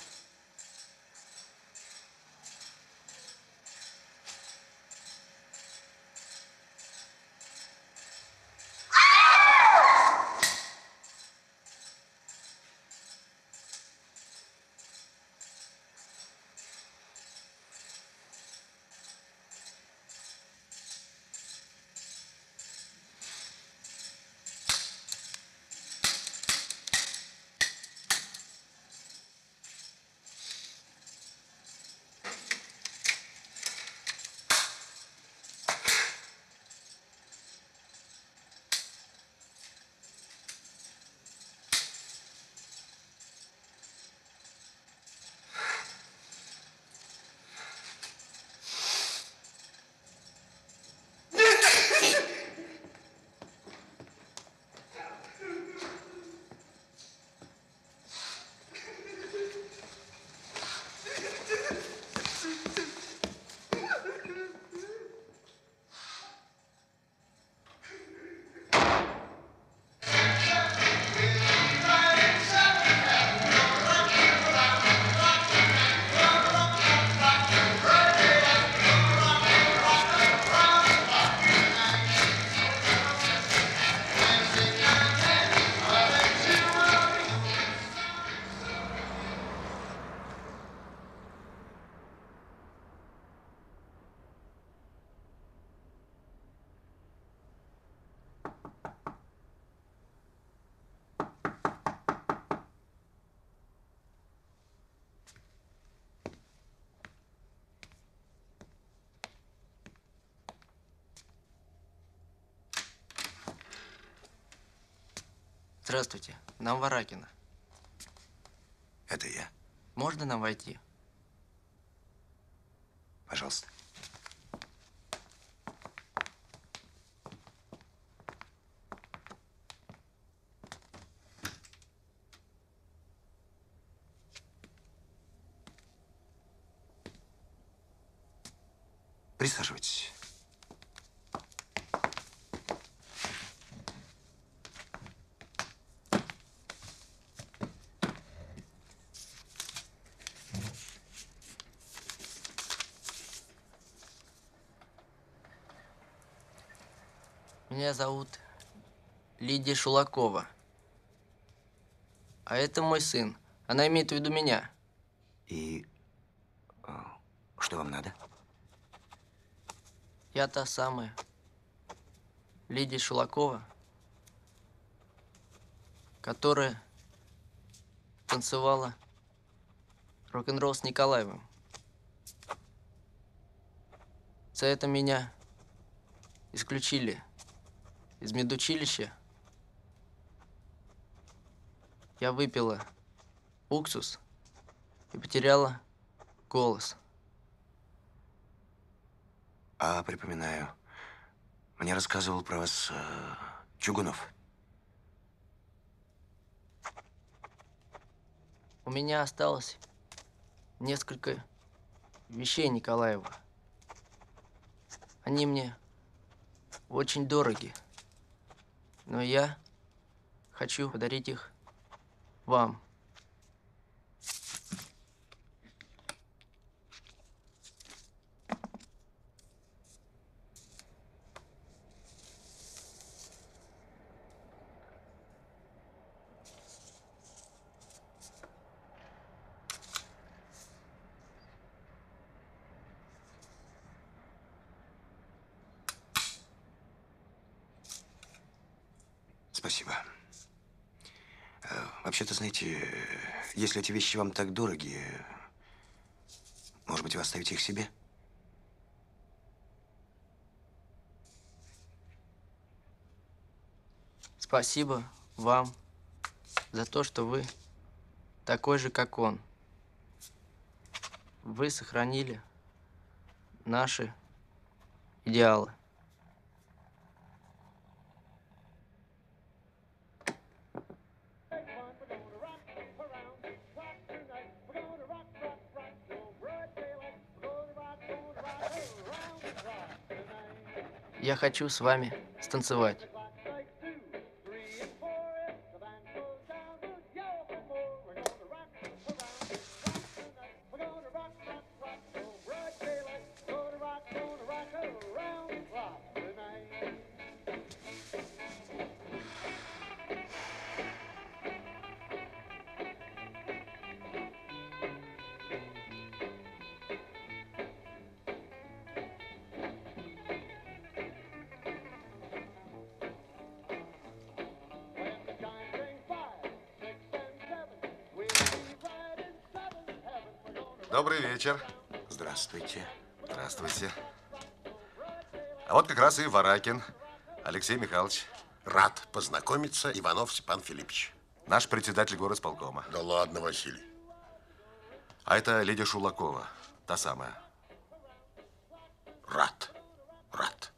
Здравствуйте, нам Варакина. Это я. Можно нам войти? Пожалуйста. Присаживайтесь. Меня зовут Лидия Шулакова. А это мой сын. Она имеет в виду меня. И э, что вам надо? Я та самая Лидия Шулакова, которая танцевала рок-н-ролл с Николаевым. За это меня исключили из медучилища. Я выпила уксус и потеряла голос. А, припоминаю, мне рассказывал про вас э, Чугунов. У меня осталось несколько вещей Николаева. Они мне очень дороги. Но я хочу подарить их вам. Спасибо. Э, Вообще-то, знаете, э, если эти вещи вам так дороги, может быть, вы оставите их себе? Спасибо вам за то, что вы такой же, как он. Вы сохранили наши идеалы. Я хочу с вами станцевать. Добрый вечер. Здравствуйте. Здравствуйте. А вот как раз и Варакин Алексей Михайлович. Рад познакомиться, Иванов Степан Филиппович. Наш председатель горосполкома. Да ладно, Василий. А это Лидия Шулакова, та самая. Рад. Рад.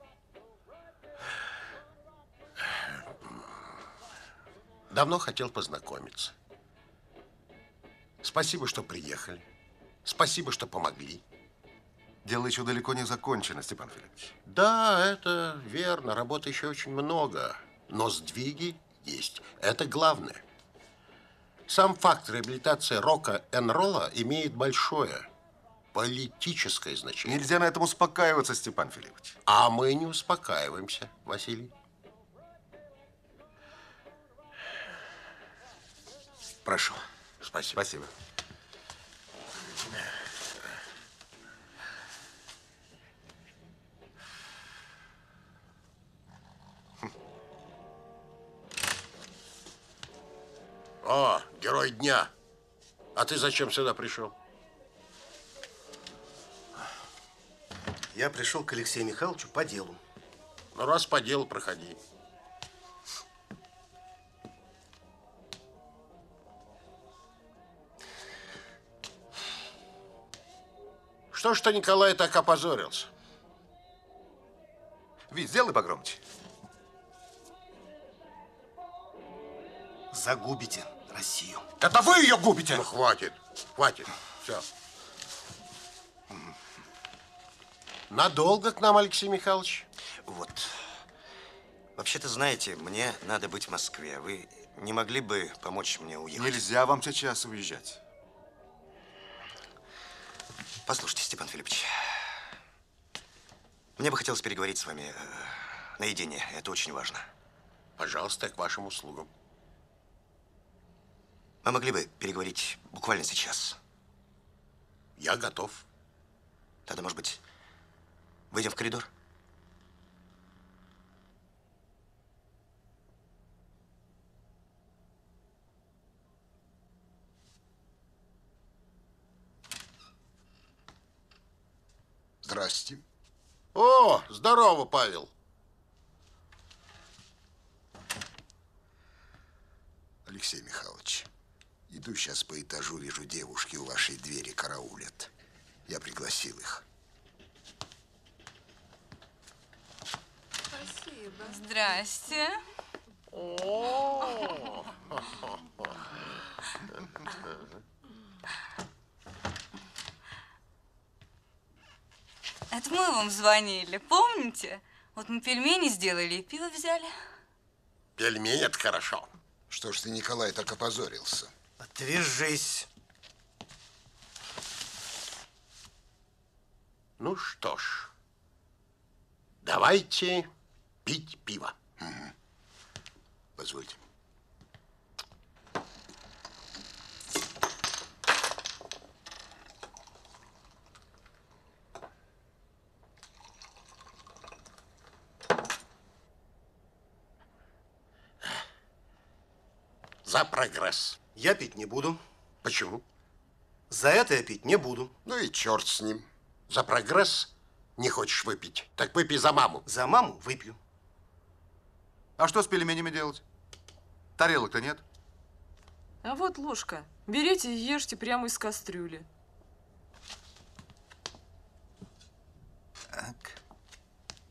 Давно хотел познакомиться. Спасибо, что приехали. Спасибо, что помогли. Дело еще далеко не закончено, Степан Филиппович. Да, это верно. Работы еще очень много. Но сдвиги есть. Это главное. Сам факт реабилитации рок-н-ролла имеет большое политическое значение. Нельзя на этом успокаиваться, Степан Филиппович. А мы не успокаиваемся, Василий. Прошу. Спасибо. Спасибо. О, герой дня. А ты зачем сюда пришел? Я пришел к Алексею Михайловичу по делу. Ну, раз по делу, проходи. Что ж ты, Николай, так опозорился? Вить, сделай погромче. Загубите Россию. Это вы ее губите! Ну, хватит, хватит, все. Надолго к нам, Алексей Михайлович? Вот. Вообще-то, знаете, мне надо быть в Москве. Вы не могли бы помочь мне уехать? Нельзя вам сейчас уезжать. Послушайте, Степан Филиппович, мне бы хотелось переговорить с вами э, наедине. Это очень важно. Пожалуйста, к вашим услугам. Мы могли бы переговорить буквально сейчас. Я готов. Тогда, может быть, выйдем в коридор? Здрасте. О, здорово, Павел. Алексей Михайлович, иду сейчас по этажу, вижу, девушки у вашей двери караулят. Я пригласил их. Спасибо. Здрасте. Это мы вам звонили, помните? Вот мы пельмени сделали и пиво взяли. Пельмень – это хорошо. Что ж ты, Николай, так опозорился? Отвяжись. Ну что ж, давайте пить пиво. Угу. Позвольте. За прогресс. Я пить не буду. Почему? За это я пить не буду. Ну и черт с ним. За прогресс не хочешь выпить? Так выпей за маму. За маму выпью. А что с пельменями делать? Тарелок-то нет. А вот ложка. Берите и ешьте прямо из кастрюли. Так.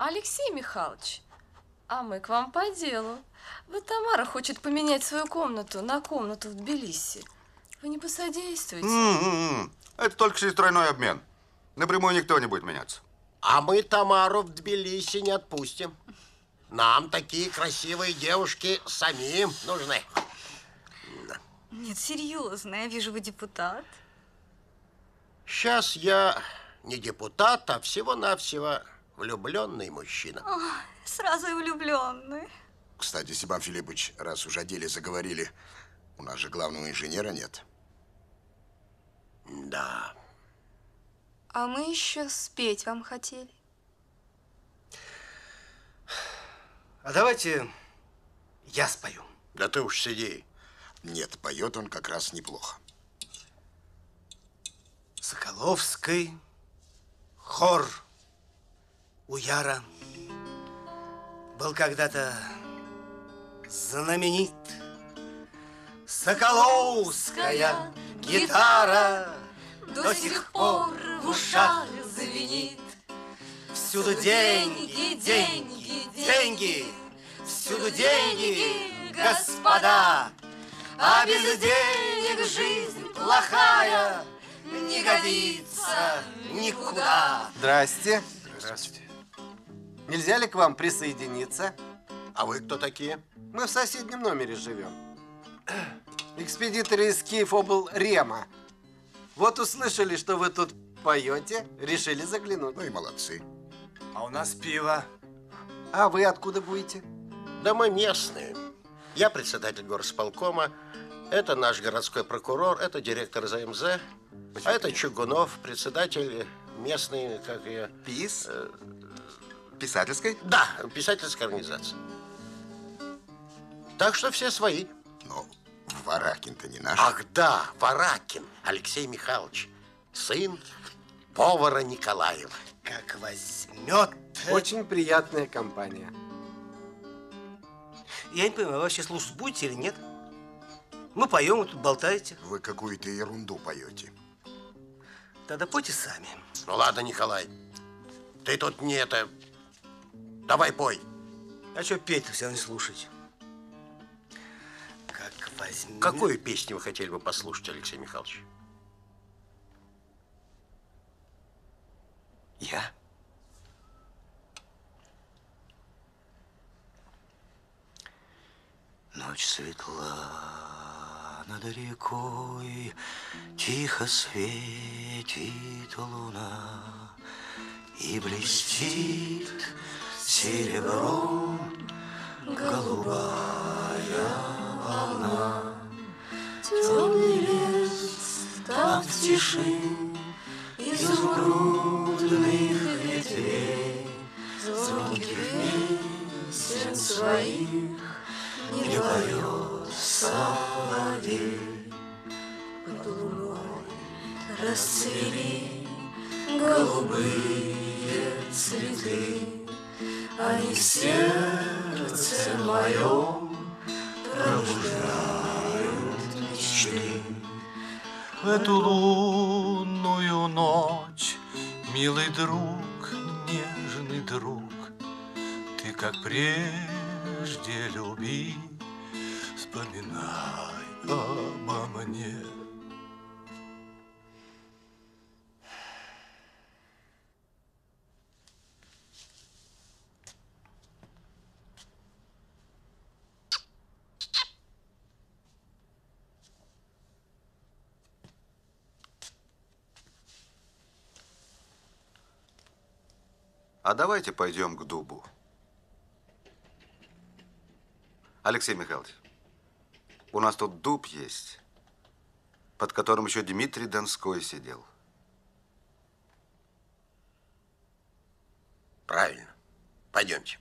Алексей Михайлович, а мы к вам по делу. Вот Тамара хочет поменять свою комнату на комнату в Тбилиси. Вы не посодействуете? М-м-м. Это только через тройной обмен. Напрямую никто не будет меняться. А мы Тамару в Тбилиси не отпустим. Нам такие красивые девушки самим нужны. Нет, серьезно, я вижу, вы депутат. Сейчас я не депутат, а всего-навсего влюбленный мужчина. О, сразу и влюбленный. Кстати, Степан Филиппович, раз уж о деле заговорили, у нас же главного инженера нет. Да. А мы еще спеть вам хотели. А давайте я спою. Да ты уж сиди. Нет, поет он как раз неплохо. Соколовский хор у Яра был когда-то знаменит. Соколовская гитара до сих пор в ушах звенит. Всюду деньги, деньги, деньги, всюду деньги, господа. А без денег жизнь плохая не годится никуда. Здрасте. Здравствуйте. Нельзя ли к вам присоединиться? А вы кто такие? Мы в соседнем номере живем. Экспедиторы из Киев-обл. Рема. Вот услышали, что вы тут поете, решили заглянуть. Ну и молодцы. А у нас пиво. А вы откуда будете? Да мы местные. Я председатель горосполкома, это наш городской прокурор, это директор ЗМЗ, а это Чугунов, председатель местный, как я... ПИС? Э, Писательской? Да, писательской организации. Так что все свои. Но Варакин-то не наш. Ах да, Варакин, Алексей Михайлович, сын повара Николаева. Как возьмет. Очень приятная компания. Я не понимаю, вы вообще слушать будете или нет? Мы поем, вы тут болтаете. Вы какую-то ерунду поете. Тогда пойте сами. Ну ладно, Николай, ты тут не это... Давай пой. А что петь-то все равно не слушать? Как возьмет... Какую песню вы хотели бы послушать, Алексей Михайлович? Я? Ночь светла над рекой, тихо светит луна, и блестит серебром голубая волна. Темный лес, там в тиши изумрудных ветвей, звонких песен своих не поет соловей. Под луной расцвели голубые цветы, они в сердце моем пробуждают мечты. В эту лунную ночь, милый друг, нежный друг, ты как прежде люби, вспоминай обо мне. А давайте пойдем к дубу. Алексей Михайлович, у нас тут дуб есть, под которым еще Дмитрий Донской сидел. Правильно. Пойдемте.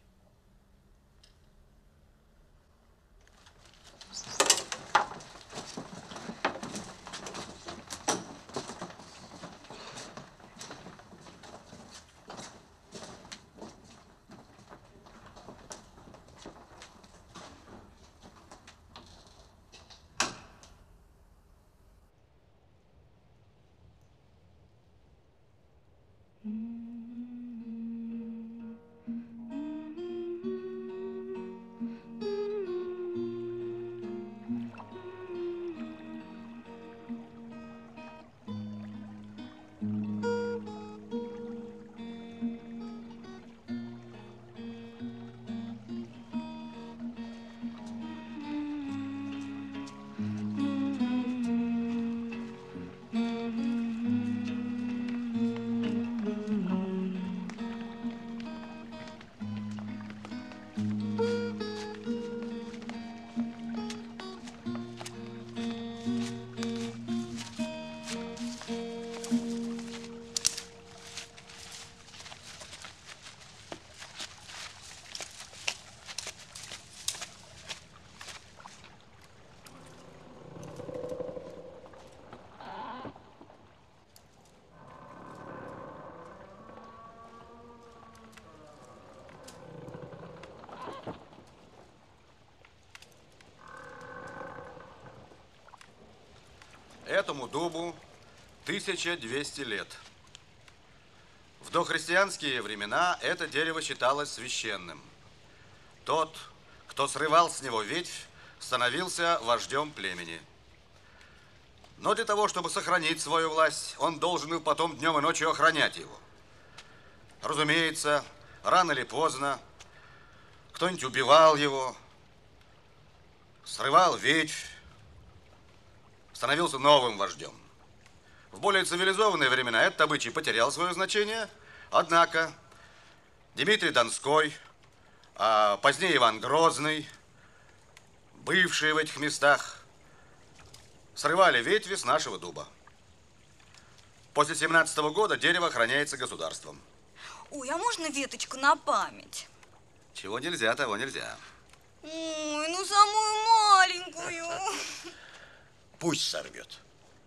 Этому дубу тысяча двести лет. В дохристианские времена это дерево считалось священным. Тот, кто срывал с него ветвь, становился вождем племени. Но для того, чтобы сохранить свою власть, он должен был потом днем и ночью охранять его. Разумеется, рано или поздно кто-нибудь убивал его, срывал ветвь, становился новым вождем. В более цивилизованные времена этот обычай потерял свое значение, однако Дмитрий Донской, а позднее Иван Грозный, бывшие в этих местах, срывали ветви с нашего дуба. После семнадцатого года дерево охраняется государством. Ой, а можно веточку на память? Чего нельзя, того нельзя. Ой, ну самую маленькую. Пусть сорвет.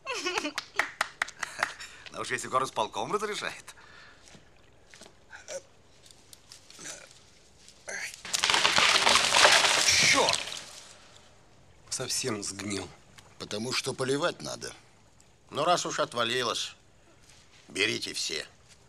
Но уж если горосполком разрешает. Черт! Совсем сгнил. Потому что поливать надо. Но раз уж отвалилось, берите все.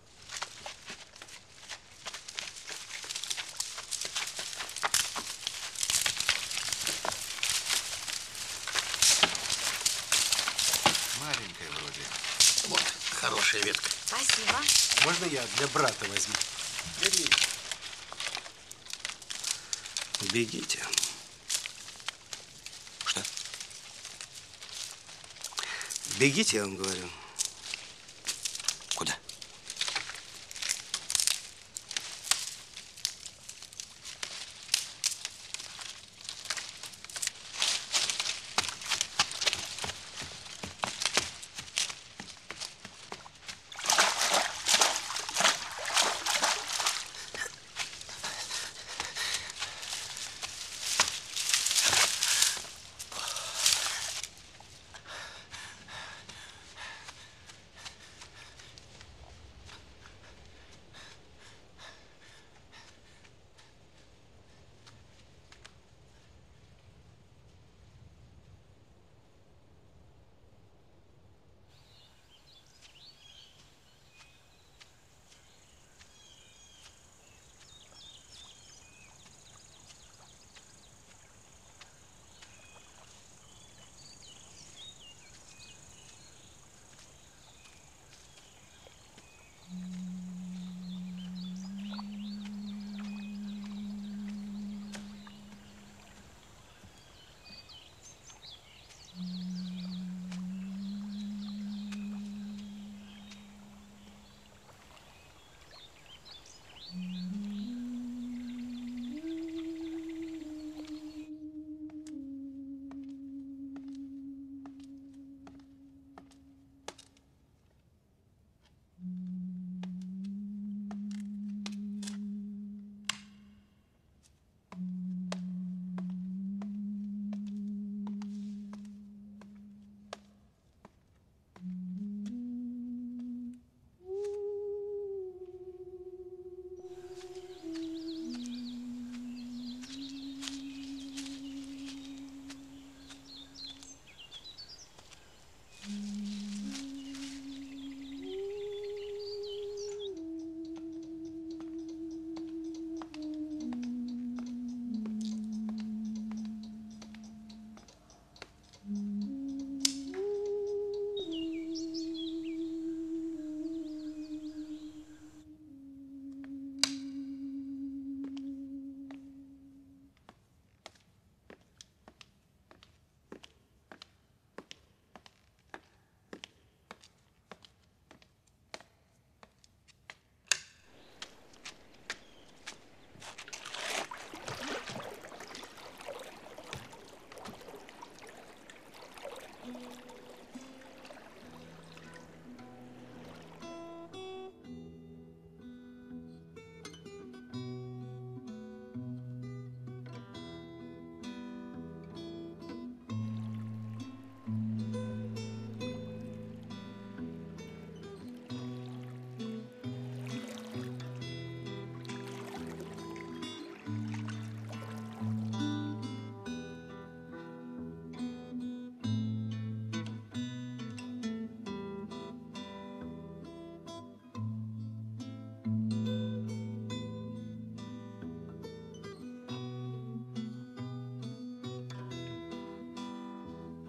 Маленькая вроде. Вот, хорошая ветка. Спасибо. Можно я для брата возьму? Бери. Бегите. Что? Бегите, я вам говорю. Куда?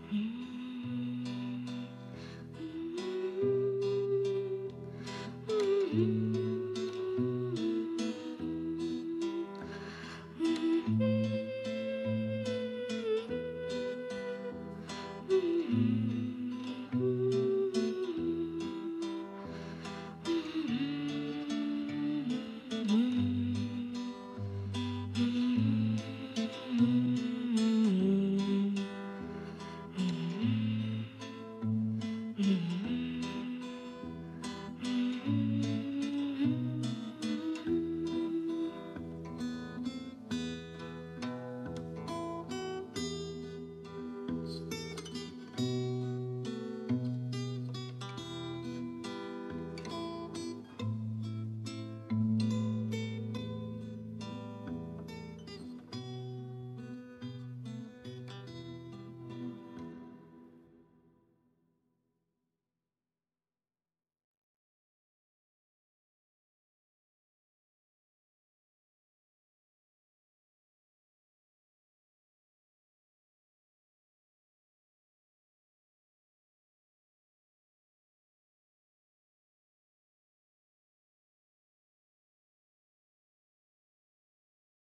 Mm-hmm.